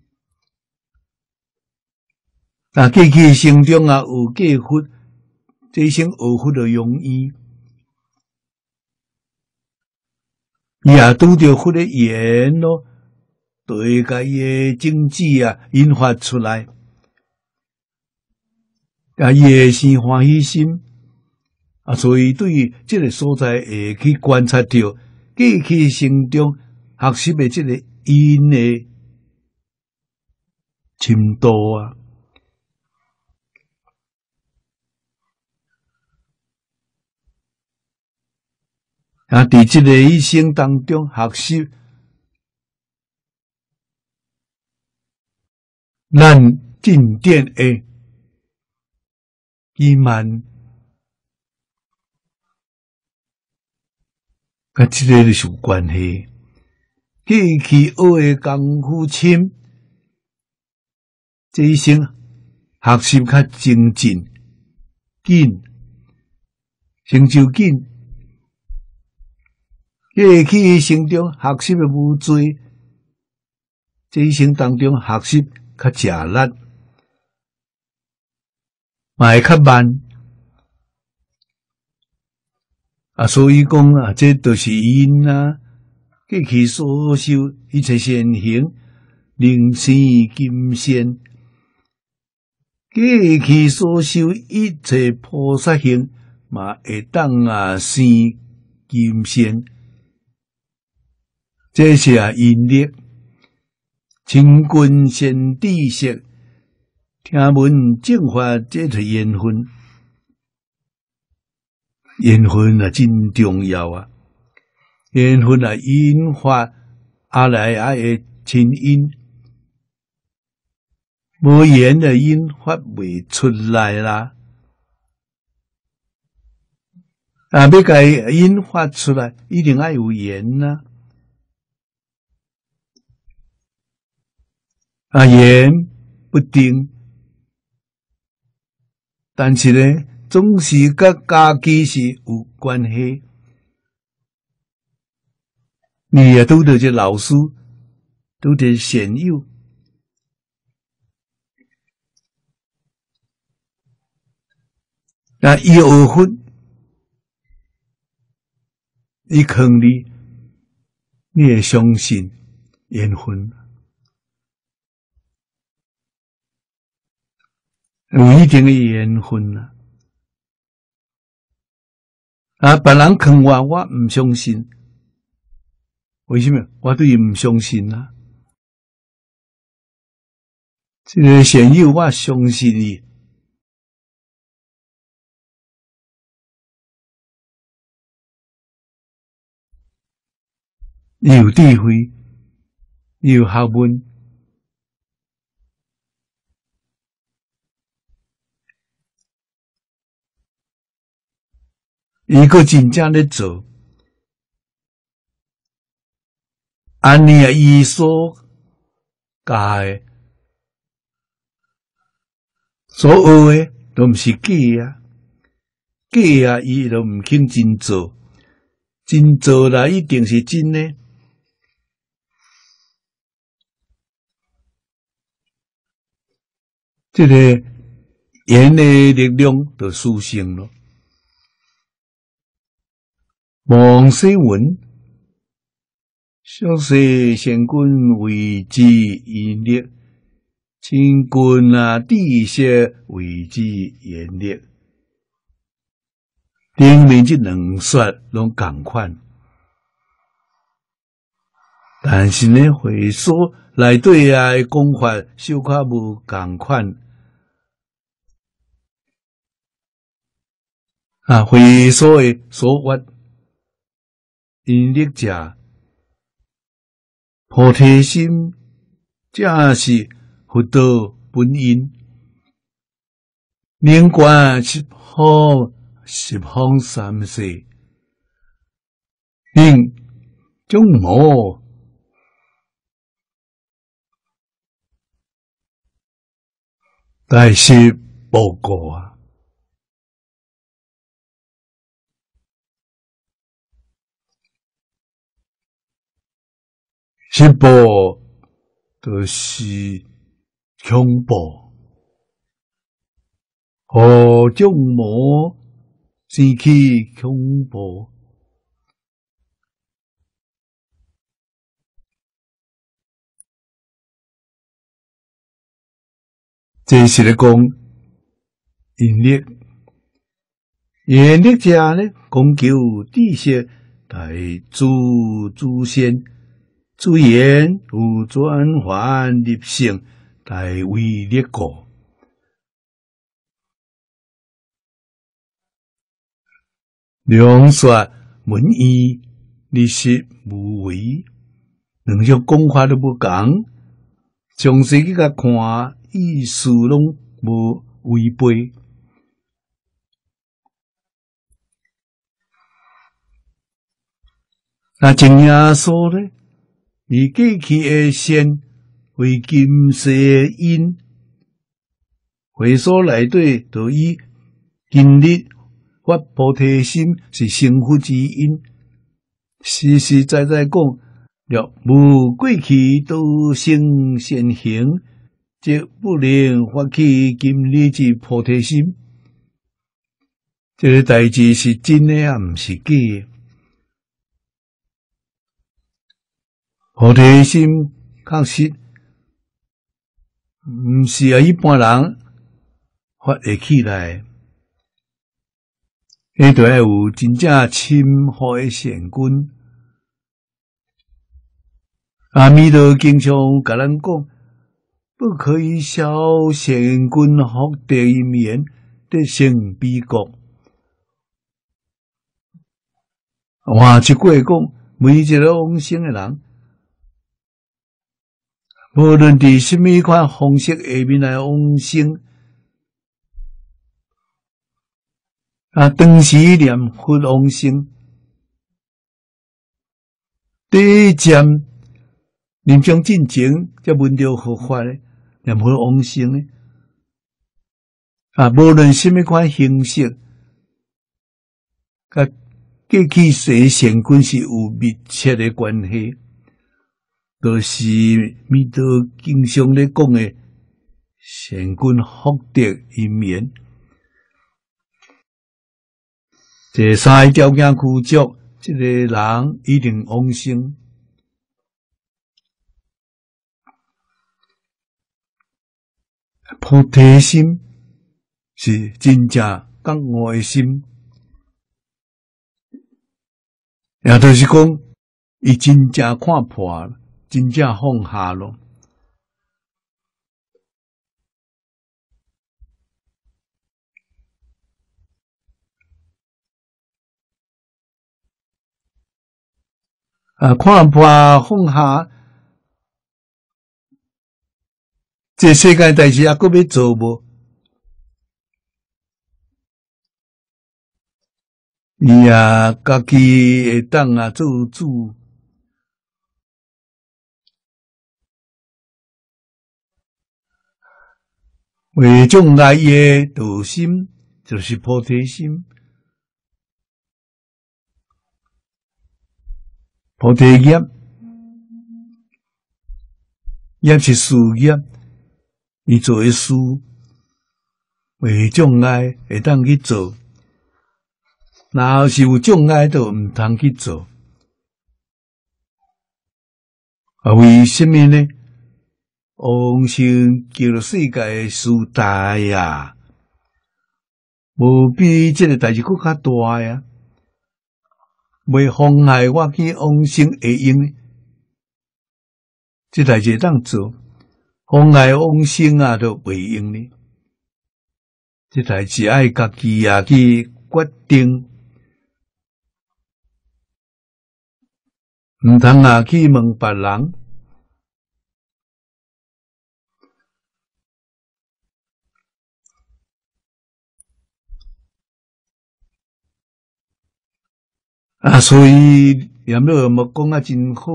A: 啊，过去生中啊学过佛，这一生学佛就容易。伊也拄着佛的缘咯。就会甲伊诶经济啊引发出来，啊伊会生欢喜心啊，所以对于这个所在会去观察到过去生中学习的这个因的深度啊。 啊，伫即个一生当中学习，咱进展的伊慢，甲即个是有关系。过去学的功夫深，这一生学习较精进、紧，成就紧。过去生中学习的无多，这一生当中学习较吃力，嘛会较慢。啊，所以讲啊，这都是因啊。过去所修一切善行，灵生金仙；过去所修一切菩萨行，嘛会当啊生金仙。这是啊因力，清君先知识，听闻正法，这是缘分。缘分啊，真重要啊！缘分啊，因法阿来啊会亲因，无缘的因发袂出来啦。啊，要甲因发出来，一定要有缘呐、啊。啊，缘不定，但是呢，总是甲家己是有关系。你也拄到这老师，拄到善友，那伊学分，伊坑你，你会相信缘分，有一定的缘分啊！啊，别人坑我，我唔相信。为什么？我对伊唔相信啊！这个善友，我相信伊。伊有智慧，伊有学问，伊个真正咧做。安尼啊，伊所教诶、所学诶，都毋是假啊！假啊，伊都毋肯真做，真做啦，一定是真诶。这个言诶力量就殊胜咯。王世文。小世贤君为之因力，清君啊知识为之言力。顶面这两说拢共款，但是呢，会所内底啊的讲法小可无共款。啊，会所的所法因力者。菩提心，这是佛道本因。灵观十方十方三世，令众魔大师报告啊！十报就是恐怖，何众魔生起恐怖？这是咧讲因力，因力者咧讲求知识大诸诸仙。自然有转换立性，大威力过。两说文义立实无为，两种讲法都无同，详细去甲看，意思拢无违背。那正耶稣呢？以过去的善为今世的因，会所内底就以今日发菩提心是成佛之因，实实在在讲，若无过去都成善行，即不能发起今日之菩提心。这个代志是真的，也毋是假的。菩提心确实毋是啊一般人发会起来，迄著要有真正深厚的善根。阿弥陀经常甲咱讲，不可以消善根福德一面，得成彼国。换一句讲，每一个往生的人，无论伫什么款方式下面来往生，啊，当时念佛往生，第一站临终进前，才闻到佛法咧，念佛往生咧。啊，无论什么款形式，甲过去世善根是有密切的关系。就是弥陀经常咧讲的善根福德因缘，这三个条件具足，这个人一定往生。菩提心是真正觉悟的心，也就是讲，伊真正看破了。真正放下咯，啊，看破放下，这世界代志还阁要做无？伊啊，家己会当啊做主。为众爱的道心，就是菩提心。菩提业，业是事业，伊做的事，为众爱会当去做。然后是有障碍，就毋通去做。啊，为什么呢？往生叫世界的事大呀，无比这个代志更较大呀，袂妨碍我去往生会用。这代志会当做，妨碍往生啊，都袂用呢。这代志爱家己啊去决定，毋通啊去问别人。啊，所以念了莫讲啊，真好。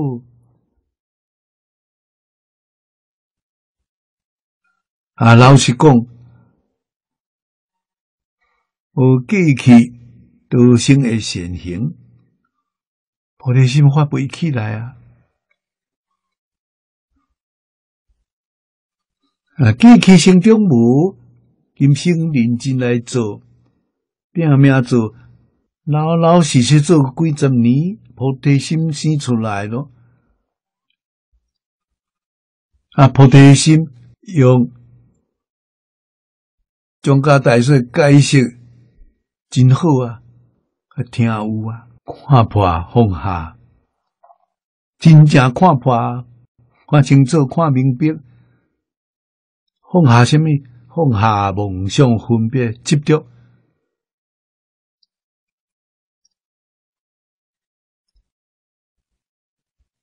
A: 啊，老实讲，无过去道生的善行，菩提心发不起来啊。啊，过去生中无，今生认真来做，拼命做。老老实实做几十年，菩提心生出来咯。啊，菩提心用宗教大师解释真好啊，啊听有啊，看破放下，真正看破，看清楚，看明白，放下什么？放下梦想、分别、执着。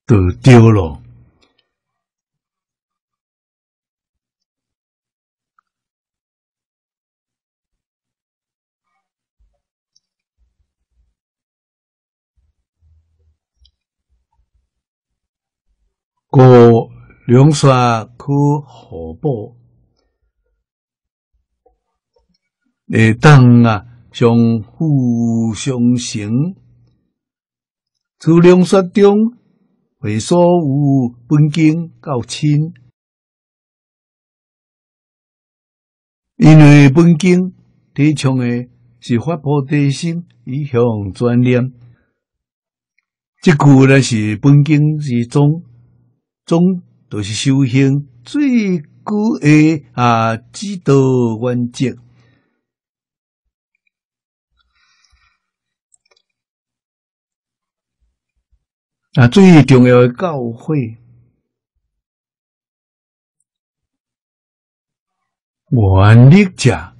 A: 就对了。五两刷可互补，会当啊相互相成。自两刷中，为所有本经较亲，因为本经提倡的是发菩提心，以向专念。这句呢是本经之宗。宗就是修行最高的啊指导原则，啊最重要的教诲。原力者，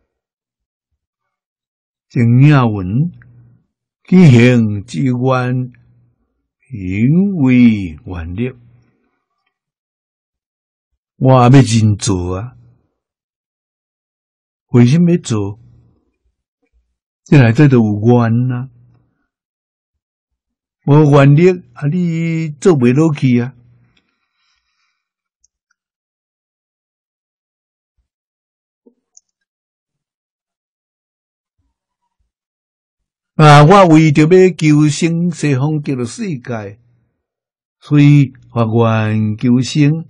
A: 正雅文，举行之愿，名为原力。我也要真做啊！为什么要做？这内底就有愿啊！无愿力啊，你做袂落去啊！啊！我为着要求生西方极乐世界，所以发愿求生。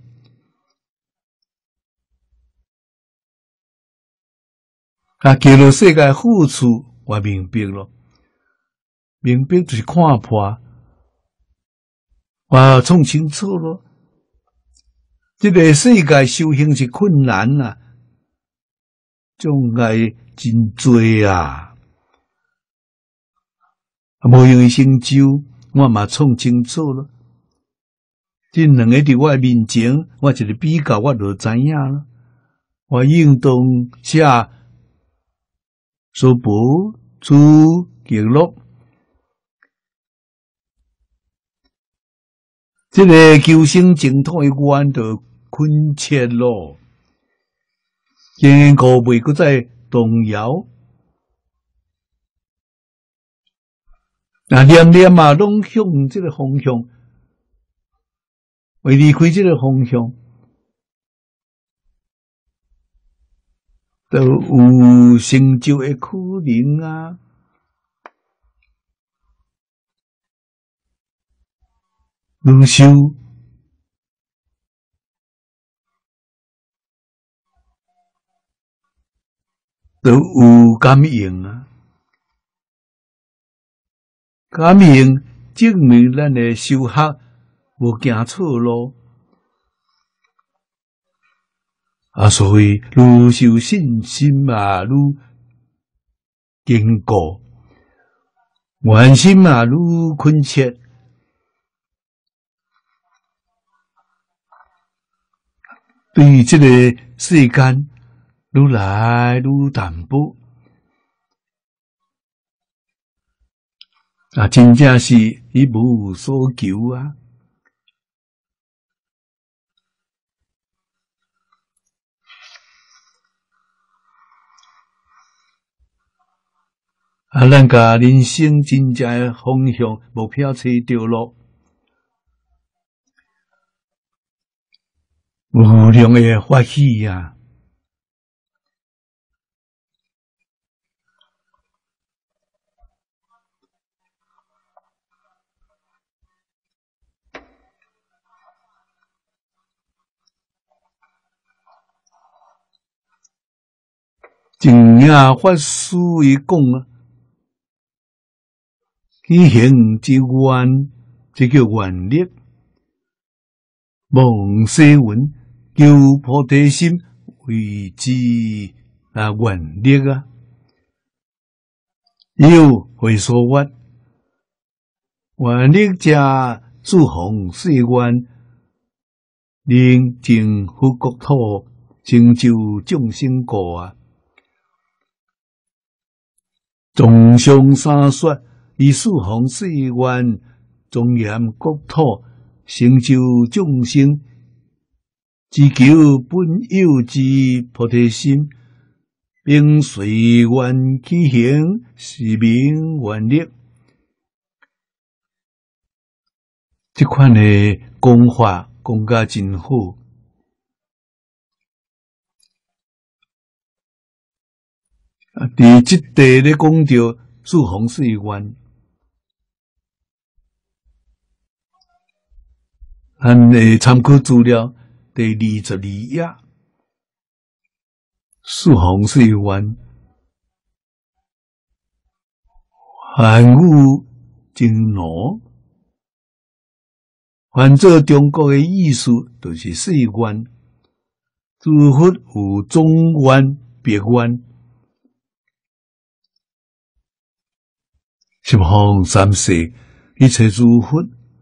A: 啊，极乐世界好处我明白咯，明白就是看破，我创清楚咯。这个世界修行是困难啊，障碍真多啊，无容易成就，我嘛创清楚咯。这两个伫我面前，我一个比较，我就知影咯。我应当写。所补诸极乐，这个求生净土的愿就困切咯，经过袂搁再动摇，那念念啊，拢向这个方向，为离开这个方向。都有成就的可能啊！愈修都有感应啊！感应证明咱的修学无行错路。啊，所以愈修信心啊，愈坚固；愿心啊，愈恳切。对这个世间愈来愈淡薄啊，真正是一无所求啊！啊，咱甲人生真正诶方向目标找着咯，无量诶欢喜啊！净雅法师伊讲啊。举行之愿，这叫愿力。望世文求菩提心为之啊愿力啊。有会所曰：愿力者，诸行世愿，令净福国土，成就众生果啊。众上三说。以四方世愿庄严国土， 成就众生，只求本有之菩提心，并随缘起行，是名愿力。这款的讲法讲甲真好。啊，伫即地咧讲到四弘誓愿，咱诶参考资料第二十二页，四弘誓愿，梵语真挪，翻做中国诶意思，就是誓愿。诸佛有总愿、别愿。十方三世一切诸佛，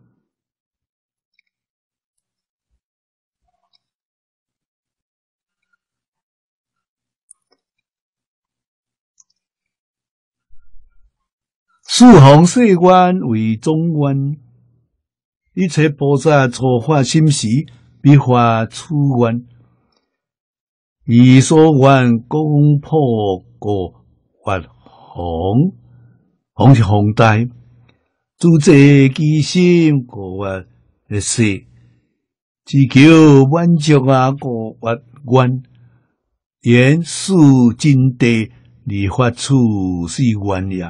A: 四弘誓愿为总愿，一切菩萨初发心时，必发此愿。以所愿公破过发弘。弘是弘大，主者其心故发誓，只求满足啊故发愿，言世真谛而发出是愿也。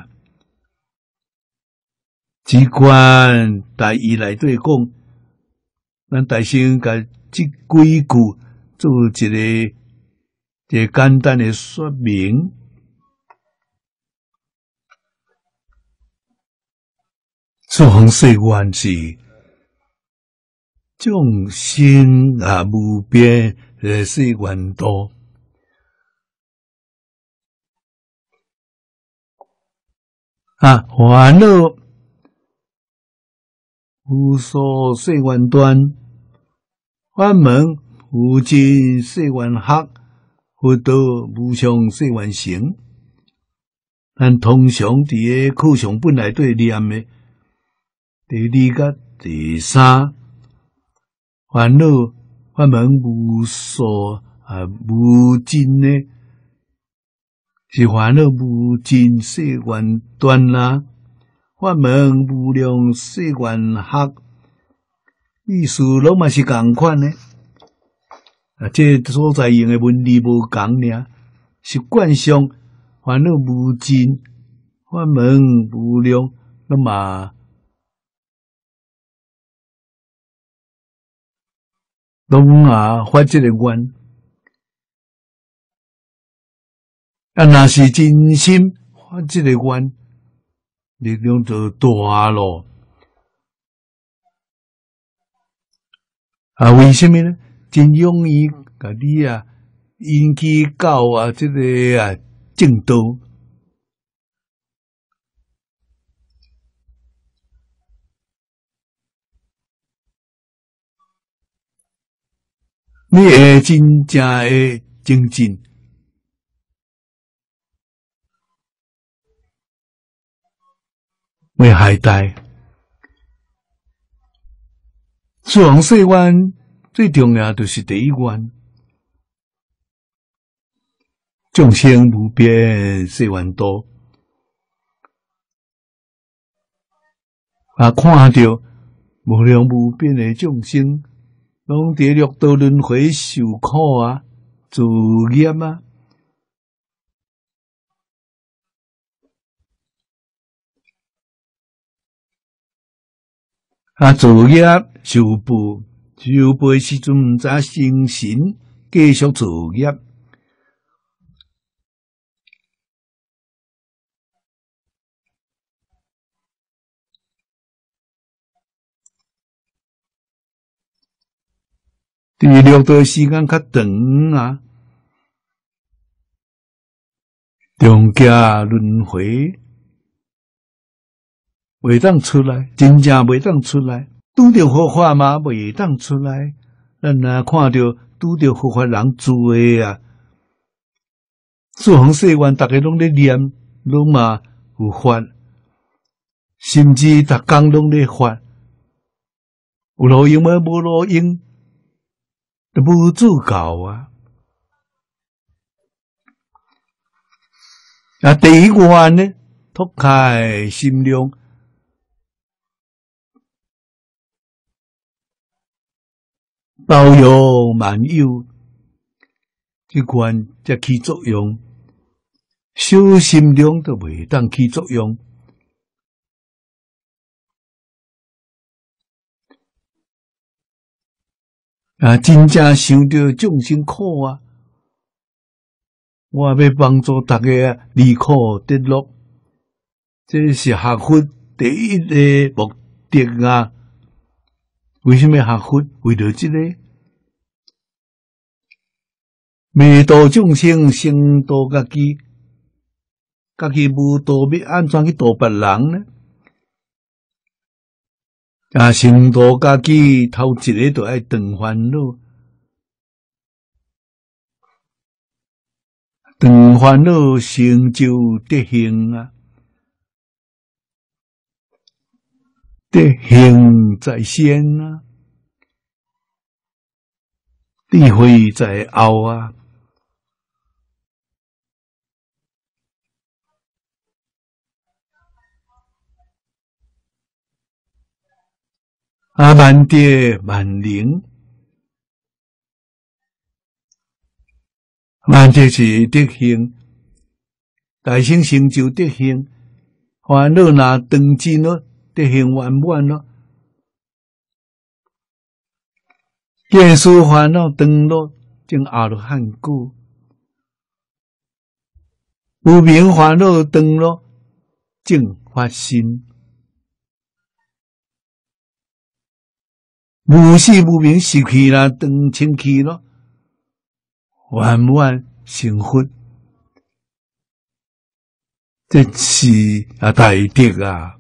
A: 只管大意内底讲，咱大先甲即几句做一个一个简单的说明。四弘誓愿是众生啊无边的誓愿度，啊烦恼无所誓愿断，法门无尽誓愿学，佛道无上誓愿成。咱通常伫个课上本内底念的。第二甲第三，烦恼法门无所啊无尽呢，是烦恼无尽誓愿断啦，法门无量誓愿学，意思拢嘛是共款呢。啊，这所在用的文字无共尔，习惯上烦恼无尽，法门无量，那么。拢啊发这个愿，啊，若是真心发这个愿，力量就大咯。啊，为什么呢？真容易甲你啊引起到啊这个啊正道。你会真正会精进，为海带。四弘誓愿最重要就是第一愿，众生无边誓愿度，啊，看到无量无边的众生。拢伫六道轮回受苦啊，作业啊，啊作业受报，受报时阵毋知生神，继续作业。伫六道时间较长啊，中家轮回袂当出来，真正袂当出来，拄着佛法嘛袂当出来。咱若看到拄着佛法人做诶啊，四弘誓愿，逐个拢咧念，拢嘛有法，甚至逐工拢咧发。 有路用吗？无路用，都无自教啊！啊，第一关呢，拓开心量，包容万有，这关才起作用。小心量都袂当起作用。啊，真正想到众生苦啊！我要帮助大家啊，离苦得乐，这是学佛第一个目的啊！为什么学佛为了这个？未度众生，先度家己，家己无度，要安怎去度别人呢？啊，先度家己，头一个就爱断烦恼，断烦恼成就德行啊！德行在先啊，智慧在后啊。啊，万德万灵，万德是德行，大乘成就德行，烦恼若断尽咯，德行圆满咯。见思烦恼断咯，正阿罗汉果；无明烦恼断咯，正发心。无始无明失去啦，断清气咯，圆满成佛，这是啊大德啊！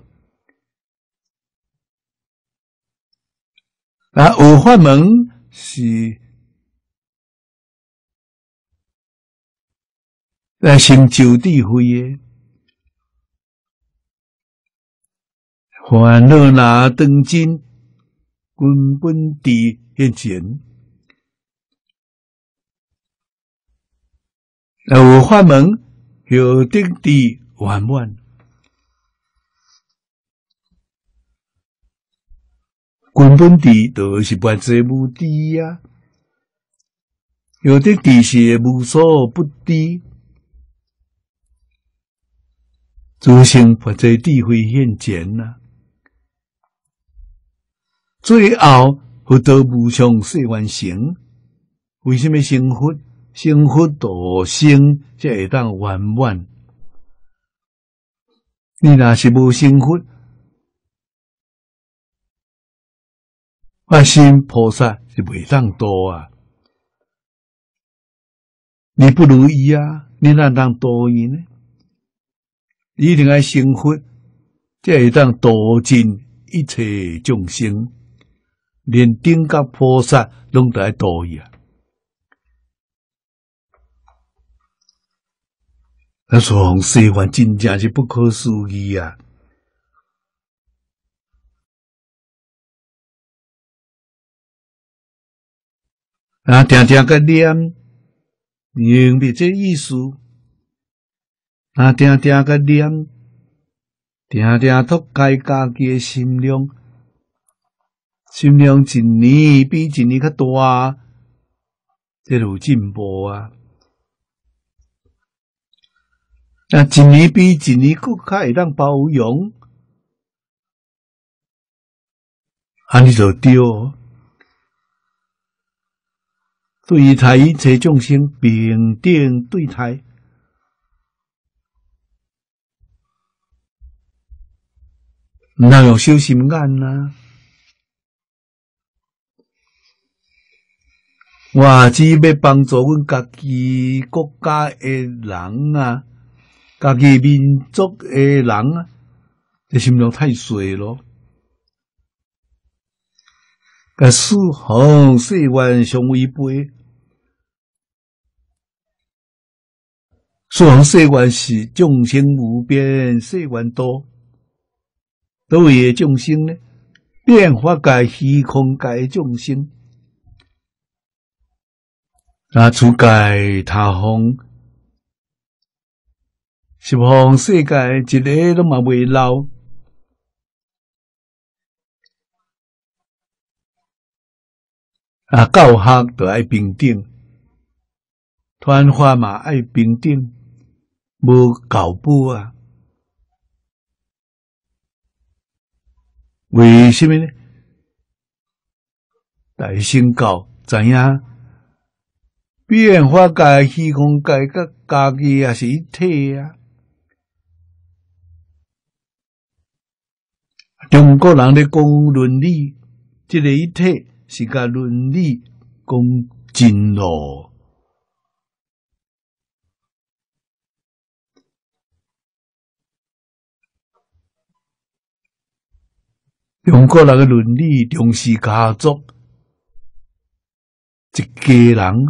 A: 啊，有法门是来成就智慧的，烦恼若断尽。根本地现前，有法门有得地圆满，根本地就是万罪无地呀、啊，有得地是无所不地，诸生佛在智慧现前呐、啊。最后，佛道无上誓完成。为什么成佛？成佛道生才会当圆满。你若是无成佛，发心菩萨是袂当度啊。你不如意啊，你哪当度伊呢？你一定要成佛，才会当度尽一切众生。连顶觉菩萨拢在度伊啊！那从世间真正是不可思议啊！啊，定定个念，明白这意思。啊，定定个念，定定拓开家己的心量。心量一年比一年较大，这就有进步啊！啊，一年比一年更较会当包容，安尼就对哦。对待一切众生平等对待，毋通用小心眼啊！我只要帮助阮家己国家诶人啊，家己民族诶人啊，这心量太细咯。甲四方世愿相违背，四方世愿是众生无边，世愿多，倒位诶众生呢？ 变化界、虚空界众生，啊，出界他方。十方世界一个都嘛袂漏，啊，教学就爱平等，传法嘛爱平等，无教补啊。为什么呢？大乘教知影变化界、虚空界甲家己也是一体啊。中国人咧讲伦理，这个一体是甲伦理讲真咯。中国人嘅伦理重视家族，一家人，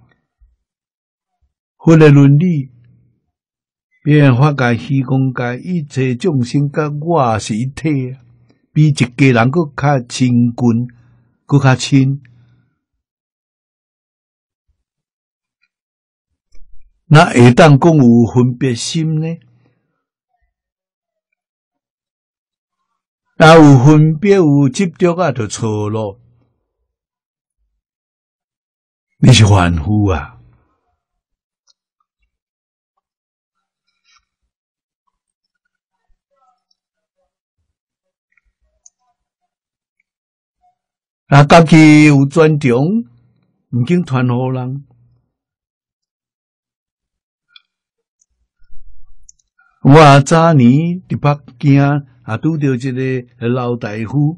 A: 佛嘅伦理，变化界、虚空界，一切众生甲我是一体啊。比一家人佫较亲近，佫较亲。那会当讲有分别心呢？那有分别有执着啊，就错咯。你是凡夫啊！啊，家己有尊重，毋经传互人。我早年伫北京啊，拄到一个老大夫，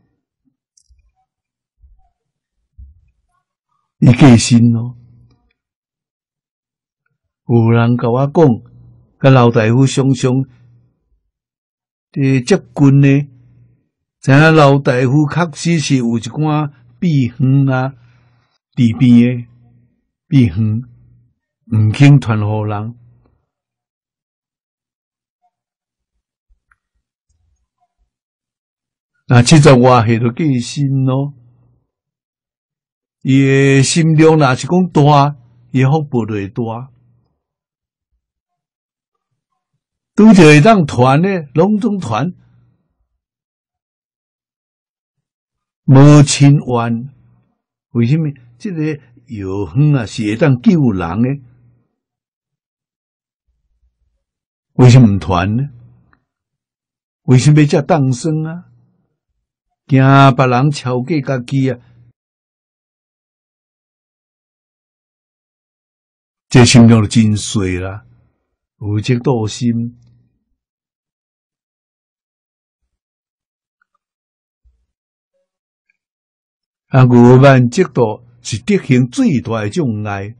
A: 伊过身咯。有人甲我讲，甲老大夫常常伫接近呢，知影老大夫确实是有一寡秘方啊，治病诶秘方，毋肯传互人。那七十外岁就过身咯，伊诶心量若是讲大，伊福报就会大。拄着会当传呢，拢总传，无亲怨。为什么？这个药方啊是会当救人诶，为什么毋传呢？为什么要这当生啊？惊别人超过家己啊！这心量就真碎啦，有这惰心。啊，傲慢嫉妒是德行最大的障碍。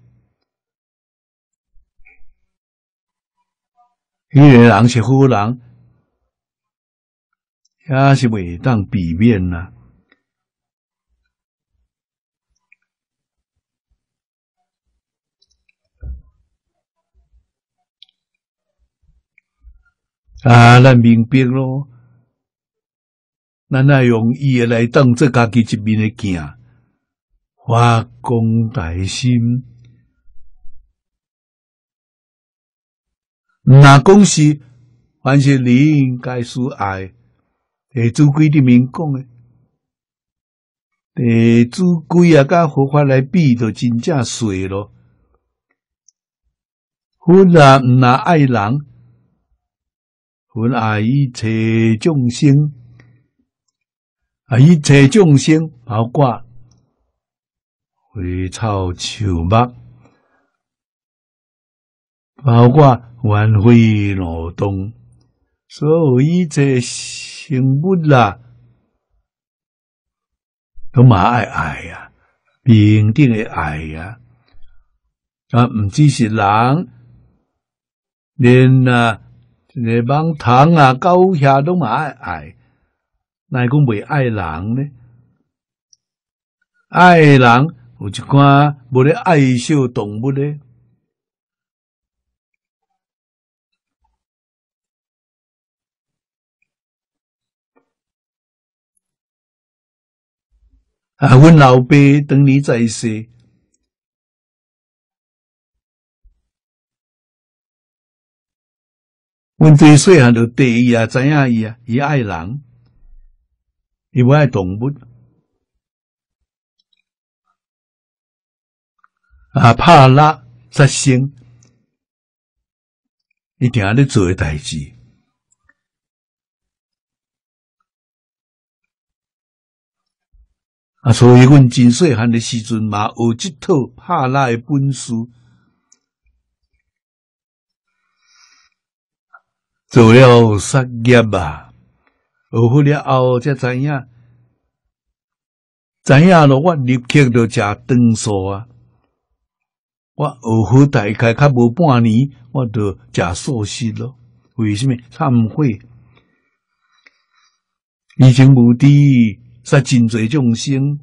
A: 迄个人是好人，也是袂当避免啦。啊，咱明白咯，咱爱用伊诶来当做家己一面诶镜，发光大心。若讲是凡是你应该是爱，地主规里面讲诶，地主规啊，甲佛法来比，就真正衰咯。佛啊，毋若爱人，佛爱一切众生，啊，一切众生包括花草树木，包括缘非劳动，所有一切生物啦，都嘛爱爱啊，平等的爱啊，啊，毋只是人，连啊，这个蠓虫啊、狗遐都嘛爱爱，哪会讲袂爱人呢？爱人有一寡无咧爱惜动物咧。 啊，阮老爸当年在世，阮最细汉就第一啊，知影伊啊，伊爱人，伊无爱动物。啊，拍蜡杀生，伊定咧做诶代志。啊，所以阮真细汉诶时阵嘛，学即套拍蜡诶本事，做了杀业啊，学好了后才知影，知影咯，我立刻就食长素啊。我学好大概较无半年，我就食素食咯。为什么？忏悔，以前无知杀真侪众生，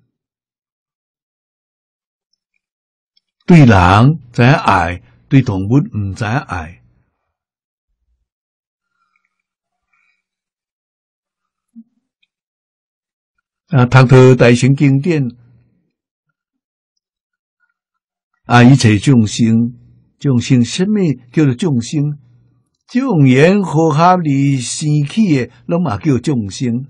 A: 对人知影爱，对动物毋知影爱。啊，读到大乘经典。啊！一切众生，众生什么叫做众生？众缘和合而生起的，拢嘛叫众生。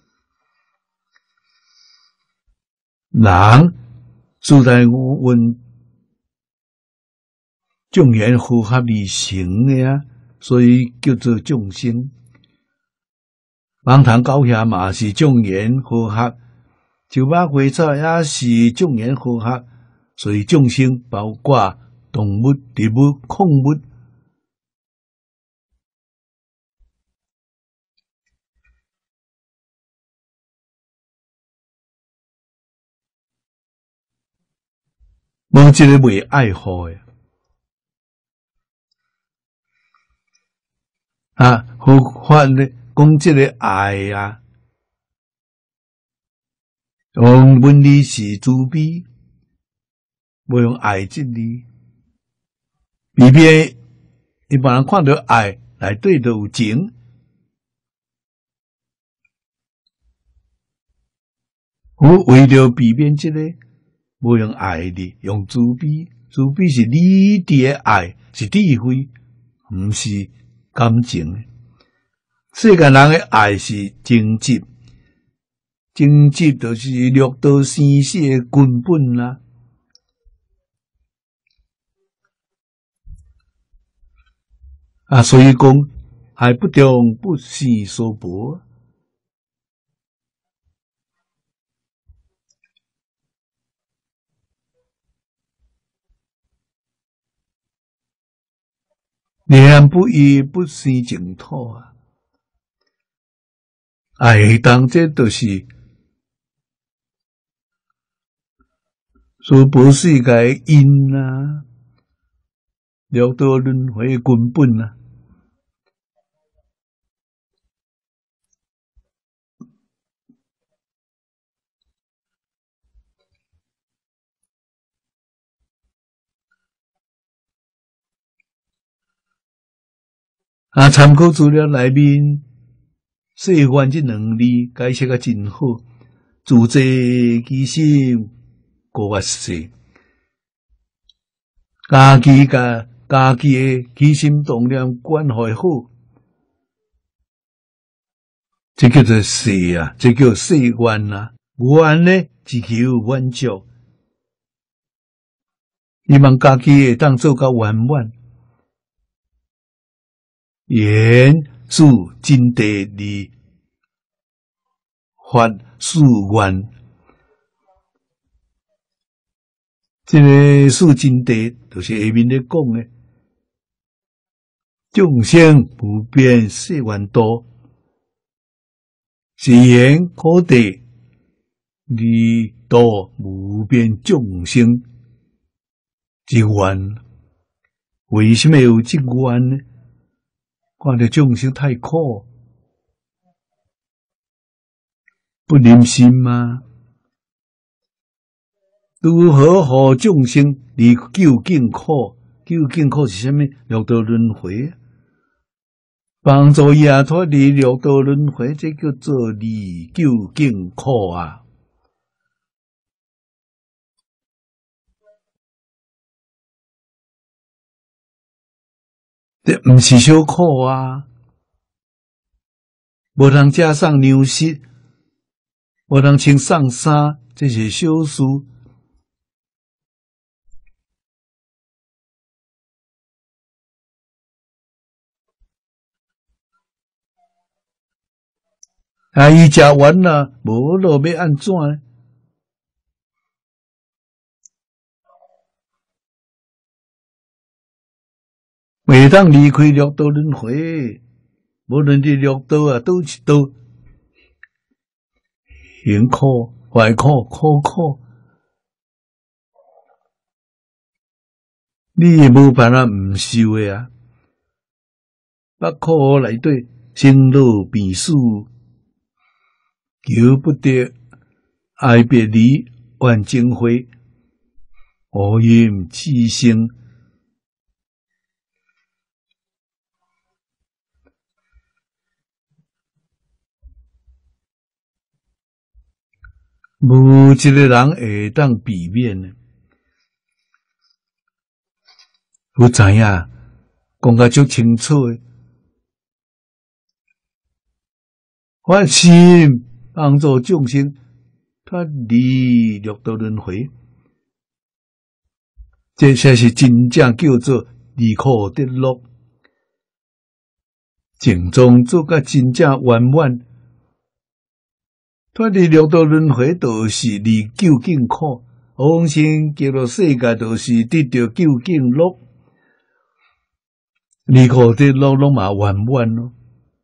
A: 人自然我问众缘和合而成的啊，所以叫做众生。芒藤高遐嘛是众缘和合，树木花草也是众缘和合。所以众生包括动物、植物、矿物，无一个袂爱护诶。啊，佛法咧讲即个爱啊，用文理是慈悲。无用爱即字，偏偏一般人看到爱内底就有情，我为了避免即、这个，无用爱的，用慈悲。慈悲是理智的爱，是智慧，毋是感情。世间人的爱是情执，情执就是掠夺生死的根本啦、啊。啊，所以讲，爱不中，不是所薄。念不依，不生净土啊！爱当这都是所薄世界因啊，掠夺轮回根本啊！啊，参考资料内面，世间这两字解释得真好，自制其心，过我世。家己甲家己的起心动念管好好，这叫做世啊，这叫世愿啊。愿呢，只求愿足，希望家己会当做到圆满。言数真谛理，法事愿。这个数真谛就是下面咧讲的，众生不变，世愿多，是言可得，离多无变众生之愿。为什么有这愿呢？看到众生太苦，不忍心吗？如何和众生离究竟苦？究竟苦是什么？六道轮回，帮助伊啊脱离六道轮回，这叫做离究竟苦啊！ 这毋是小苦啊！无通食送粮食，无通穿送衫，这是小事。啊，伊食完啦，无落要安怎呢？袂当离开六道轮回，无论你六道啊，倒一道，行苦、坏苦、苦苦，你也无办法毋受的啊！八苦内底，生老病死，求不得，爱别离，怨憎会，乌阴炽生。无一个人会当避免的。有知影讲甲足清楚的，发心帮助众生脱离六道轮回，这才是真正叫做离苦得乐。净宗做甲真正圆满。脱离六道轮回，就是离究竟苦；往生极乐世界，就是得到究竟乐。离苦得乐，拢嘛圆满咯。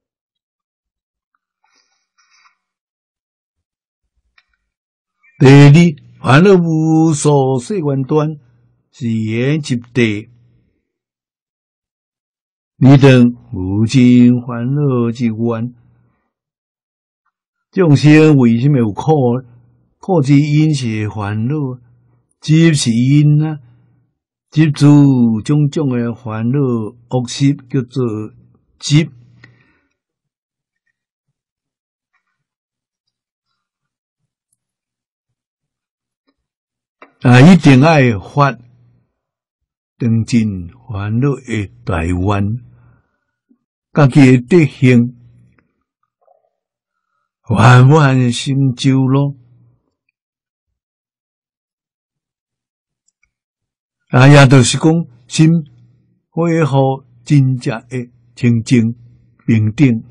A: 第二，烦恼无所说愿断，是言及地。你等无尽烦恼之愿。众生为什么有苦？苦之因是烦恼，集是因啊，集住种种的烦恼恶习，叫做集。啊，一定要发断尽烦恼的大愿，家己的德行。圆满成就咯！啊，也就是讲，心恢复真正的清净平等。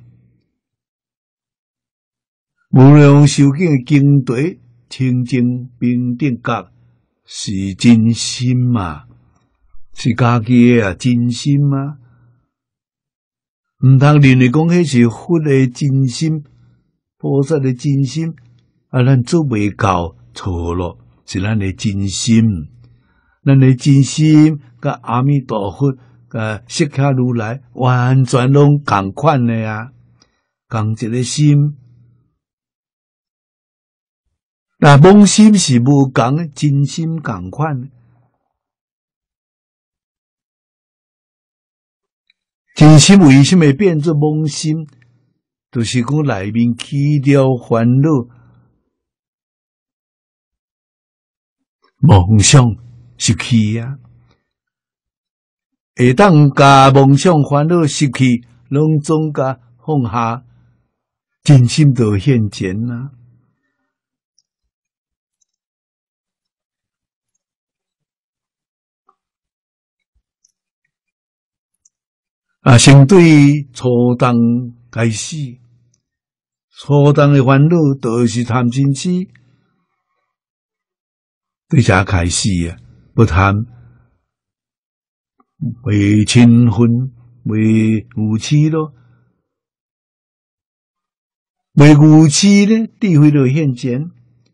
A: 无论修行的经题，清净平等觉是真心嘛？是家己的啊真心嘛？毋通认为讲迄是佛的真心。菩萨的真心啊，咱做袂到，错咯，是咱的真心。咱的真心，甲阿弥陀佛、甲释迦如来，完全拢共款的啊，共一个心。那妄心是无共的，真心共款。真心为什么变作妄心？就是讲内面去掉烦恼，梦想失去啊，会当甲梦想烦恼失去，拢总甲放下，真心就现前啊。啊，相对初当开始。初当的烦恼就是贪嗔痴，对这开始啊，不贪，为亲婚，为夫妻咯，为夫妻呢，智慧就现前，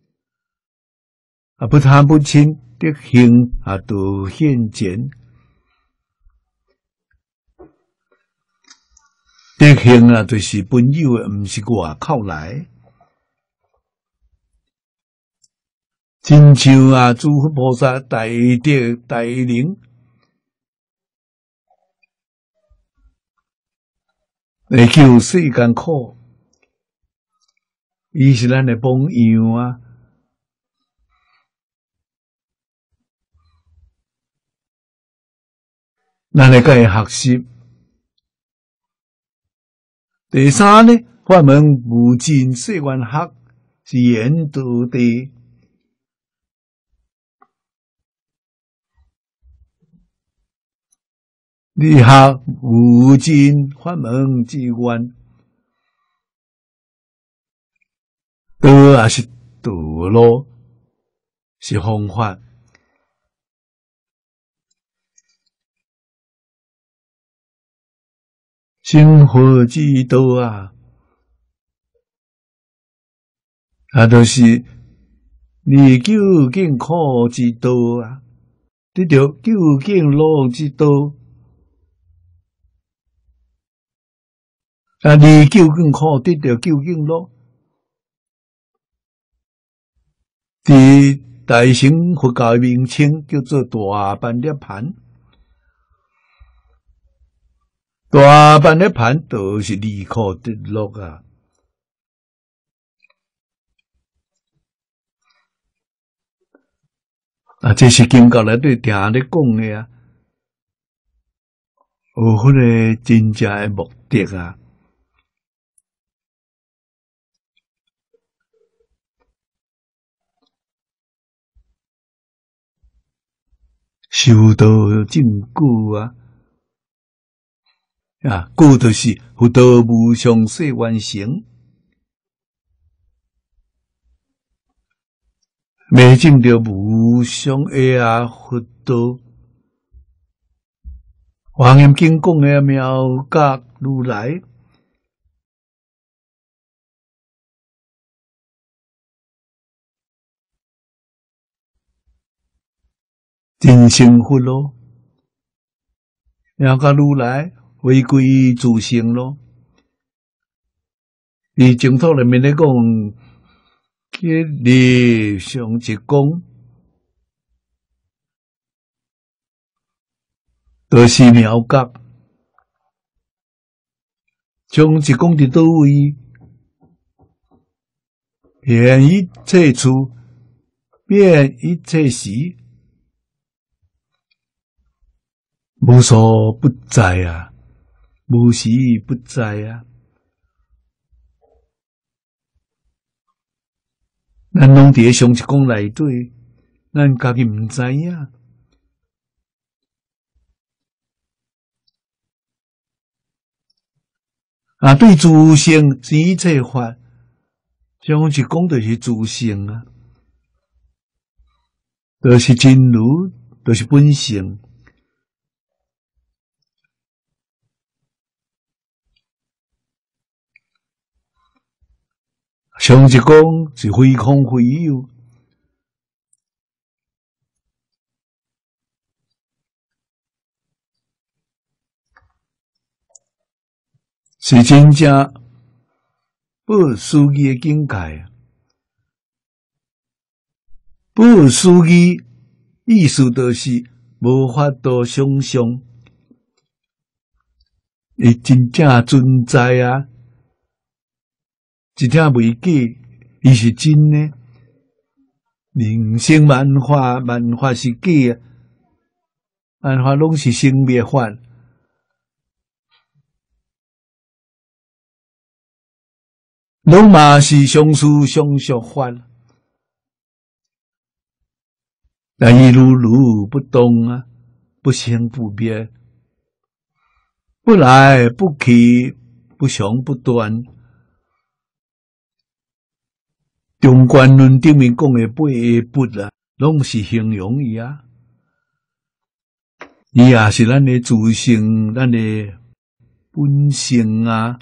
A: 啊，不贪不嗔，德行啊，都现前。德行啊，就是本有的，毋是外口来。亲像啊，诸佛菩萨大德大能，会救世间苦，伊是咱的榜样啊。咱来甲伊学习。 第三呢，法门无尽世缘学是言道地。你学无尽法门之愿，道也是道路，是方法。生活之道啊，啊，就是你究竟苦之道啊，得到究竟乐之道。啊！你究竟苦，得到究竟乐。伫大乘佛教的名称叫做大般涅盘。大般涅盘就是离苦得乐啊！啊，这是经教内底定咧讲的啊，有迄个真正的目的啊。修道正久啊，啊，久就是佛道无上誓完成，未证着无上的啊佛道。华严经讲的妙觉如来，真成佛咯。妙觉如来回归自性咯。伫净土里面咧讲，去理上一讲，就是妙觉。将一讲伫倒位，现一切处，变一切时，无所不在啊，无时不在啊。咱拢伫上一讲内底，咱家己毋知影。啊，对自性是一切法，上一讲就是自性啊，就是真如，就是本性。上一讲是非空非有，是真正不思议的境界。不思议意思就是无法度想象，伊真正存在啊！一点未假，伊是真的。人生万法，万法是假啊，万法拢是生灭法。拢嘛是相似相续法，但伊如如不动啊，不生不灭，不来不去，不常不断。中观论顶面讲的八个不啊，拢是形容伊啊，伊也是咱的自性，咱的本性啊。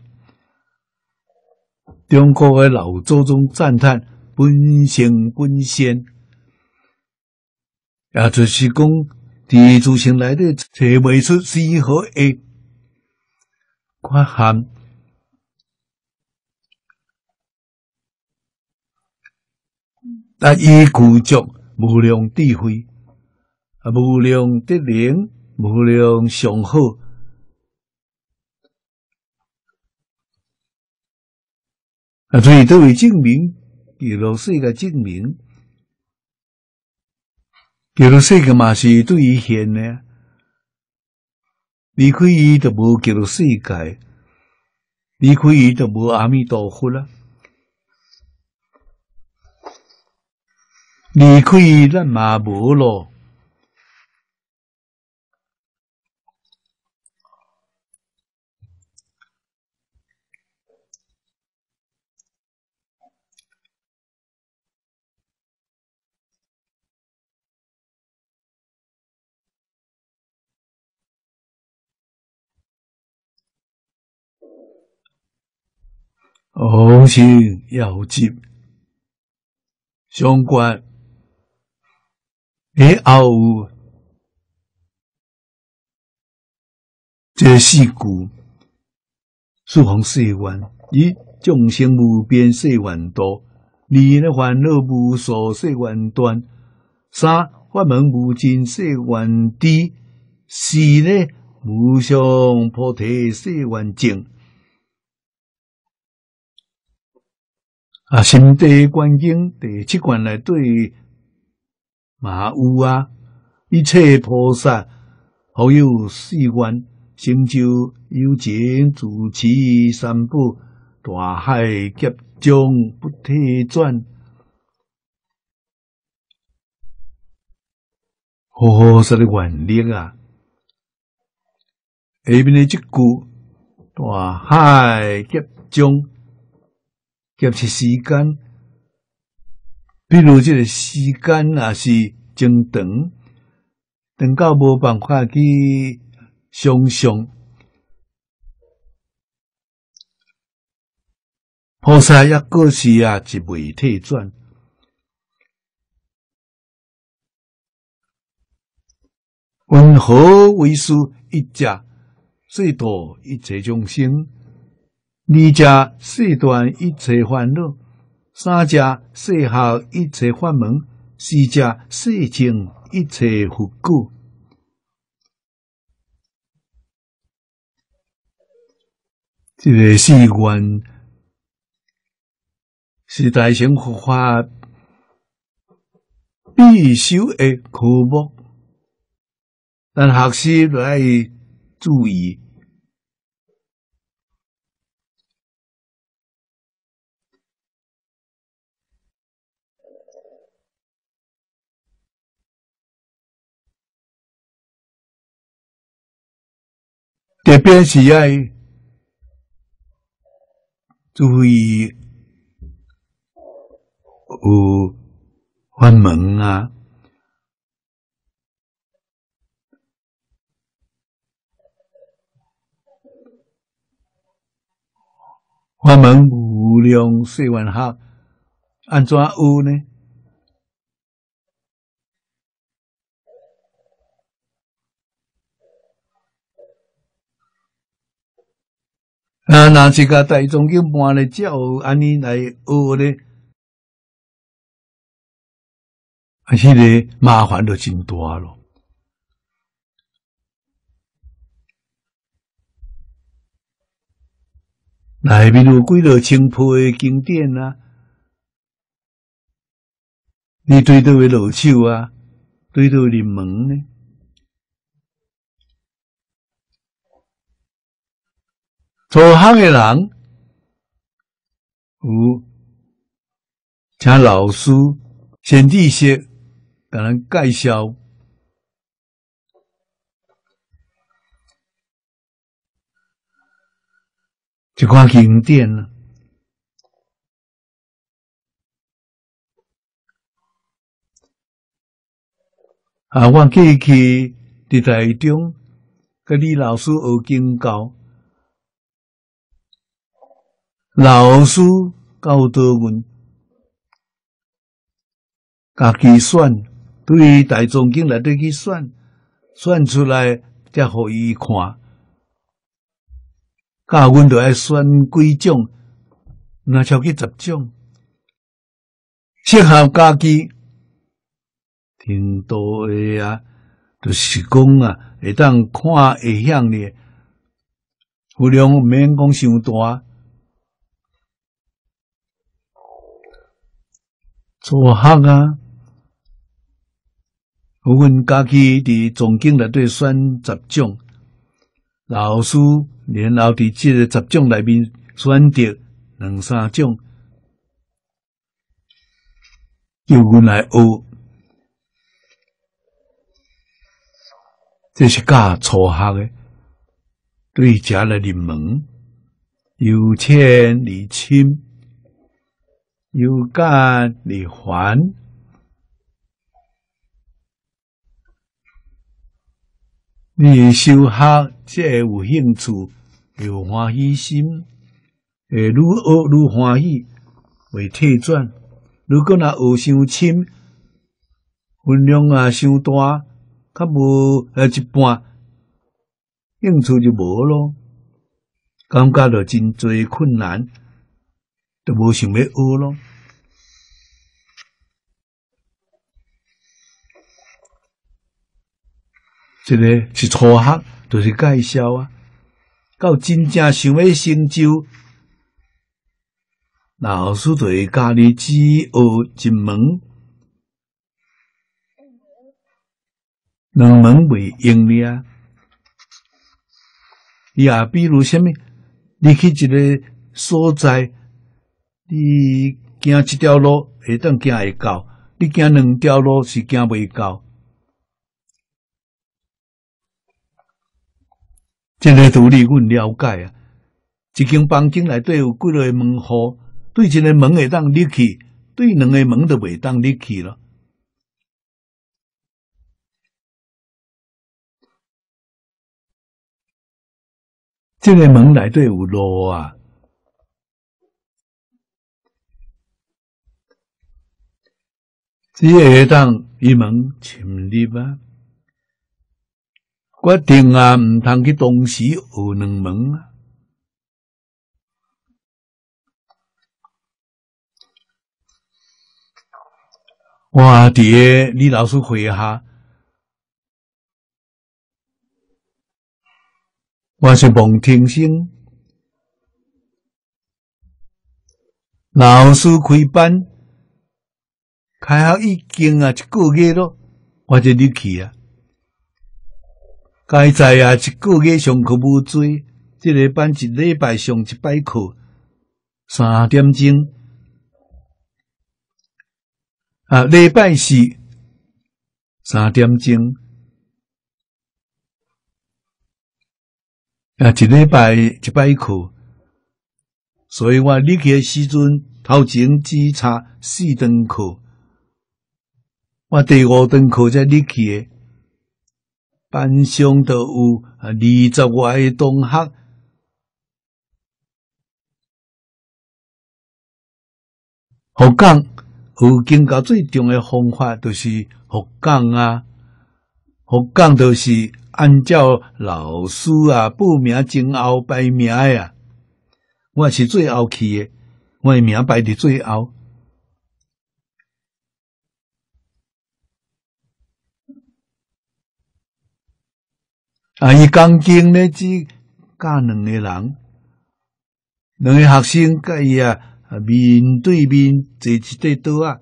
A: 中国的老祖宗赞叹本性本现，也就是讲，伫自性内底找袂出丝毫的缺陷。但伊具足无量智慧，啊，无量德能，无量上好。啊，所以都会证明，极乐世界证明，极乐世界嘛是对伊现的，离开伊就无极乐世界。 离开伊就无阿弥陀佛啦，离开伊咱嘛无咯。往生要集相关，你后有这四句，四方誓愿，以众生无边誓愿度，二呢烦恼无数誓愿断，三法门无尽誓愿知，四呢无上菩提誓愿证。啊，心地观经第七卷内底嘛有啊，一切菩萨好有誓愿，成就有情自持三宝，大海劫中不退转。菩萨的愿力啊，下面的这句大海劫中。劫是时间，比如这个时间也是真长，长到无办法去想象。菩萨也过是啊，是未退转。云何为师？一者最度一切众生。二者誓断一切烦恼，三者誓效一切法门，四者誓证一切佛果。这个誓愿是大乘佛法必修的科目，但学习来注意。特别是要注意有法门啊，法门无量誓愿学，安怎有呢？啊，若一个大众经搬来照安尼来学咧，啊，迄个麻烦就真大咯。内面有几多清破的经典啊？你对倒会落手啊？对倒入门呢？初学的人有请老师先知识给人介绍，一款经典啊。啊，我过去伫台中甲李老师学经教。老师教导阮，家己选，对大众经内底去选，选出来才互伊看。教阮就爱选几种，若超过十种，适合家己听到的啊，就是讲啊，会当看会晓呢，数量毋免讲伤大。初学啊，阮家己伫总经内底选十种，老师然后伫即个十种内面选择两三种，叫阮来学。这是教初学的，对家来入门，由浅而深，由简而繁。你修学这有兴趣，有欢喜心，会愈学愈欢喜，袂退转。如果若学伤深，分量啊伤大，较无呃一半，兴趣就无咯，感觉到真侪困难，就无想要学咯。这个是初学，就是介绍啊。到真正想要成就，老师就会教你只学一门，两门袂用了。你啊，比如什么，你去一个所在，你行一条路会当行会到，你行两条路是行袂到。这个道理阮了解啊。一间房间内底有几个门户，对一个门会当入去，对两个门就袂当入去了。这个门内底有路啊，只会当伊门侵入啊。决定啊，毋通去同时学两门啊。我伫个李老师会下，我是望听生，老师开班，开学已经啊一个月咯，我就入去啊。该在啊，一个月上课无多，这个班一礼拜上一摆课，三点钟。啊，礼拜四三点钟。啊，一礼拜一摆课，所以我入去的时阵，头前只差四堂课，我第五堂课才入去的。班上都有二十外个同学，学讲有经过最重的方法，就是学讲啊，学讲就是按照老师啊报名前后排名的啊。我是最后去的，我的名排伫最后。啊！伊讲经呢，只教两个人，两个学生甲伊啊面对面坐一块桌啊。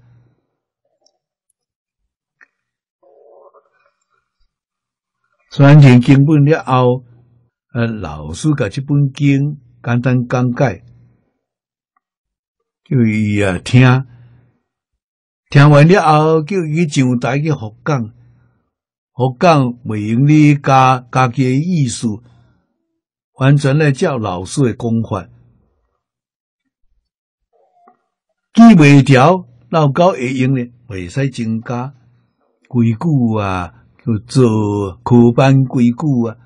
A: 传承经本了后，啊，老师甲这本经简单讲解，叫伊啊听，听完了后，叫伊上台去学讲。学讲袂用你家家己的意思，完全来照老师的讲法，记袂条，老高会用呢，袂使增加规矩啊，叫做课班规矩啊，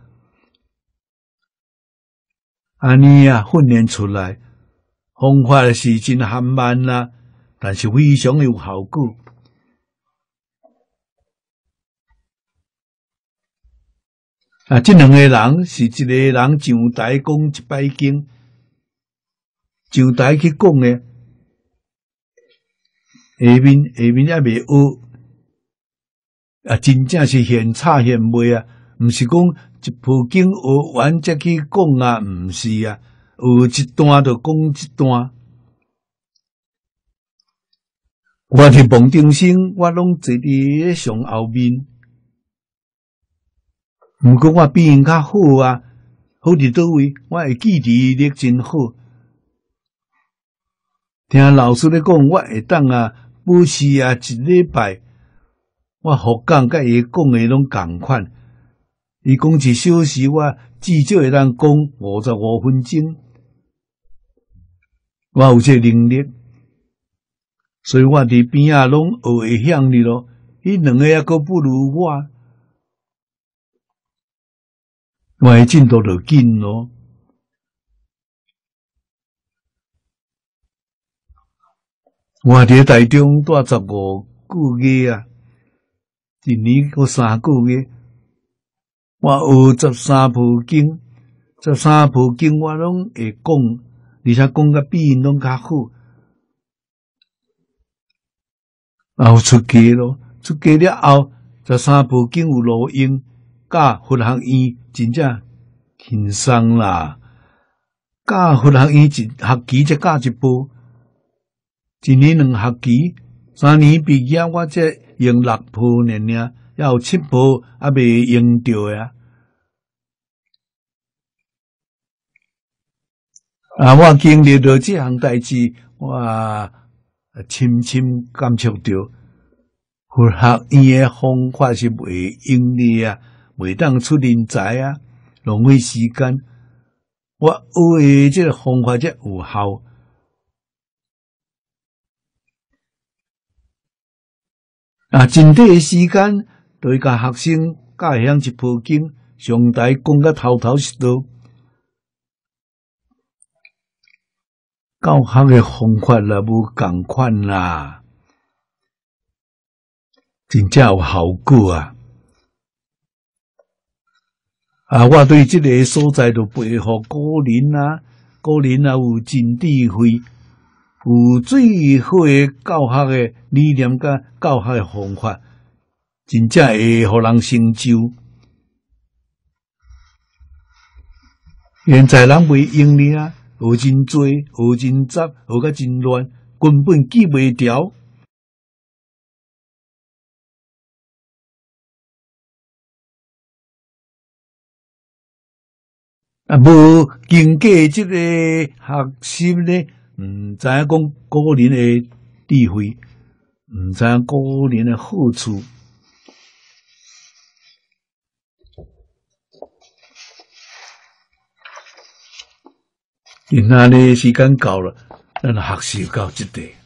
A: 安尼啊训练出来，方法是真含慢啦，但是非常有效果。啊，这两个人是一个人上台讲一摆经，上台去讲的，下面下面也未学，啊，真正是现差现卖啊，毋是讲一部经学完才去讲啊，毋是啊，学一段就讲一段。我是望定生，我拢坐伫上后面。毋过我比因较好啊，好伫倒位，我会记忆力真好。 听老师咧讲，我会当啊，保持啊一礼拜，我福讲甲伊讲诶拢共款。伊讲一小时，我至少会当讲五十五分钟。我有这能力，所以我伫边仔拢学会晓哩咯。伊两个抑阁不如我，我诶进度就紧咯。我伫台中住十五个月啊，一年过三个月，我学十三部经，十三部经我拢会讲，而且讲甲比因拢较好。然后出家咯，出家了后，十三部经有路用，教佛学院真正轻松啦。教佛学院一学期才教一部。一年两学期，三年毕业，我才用六部尔尔，还有七部还未用到呀。啊，我经历到这项代志，我深深感触到佛学院的方法是袂用力啊，袂当出人才啊，浪费时间。我学的这个方法才有效。啊，真短的时间，就会甲学生教会晓一部经，上台讲甲头头是道。教学的方法啦，无共款啦，真正有效果啊！啊，我对这个所在就佩服古人啊，古人啊有真智慧。有最好诶教学诶理念甲教学诶方法，真正会互人成就。现在人袂用哩啊，学真多，学真杂，学甲真乱，根本记袂牢。啊，无经过即个学习咧。毋知影讲古人诶智慧，毋知影古人诶好处。今仔日时间到了，咱学习到即地。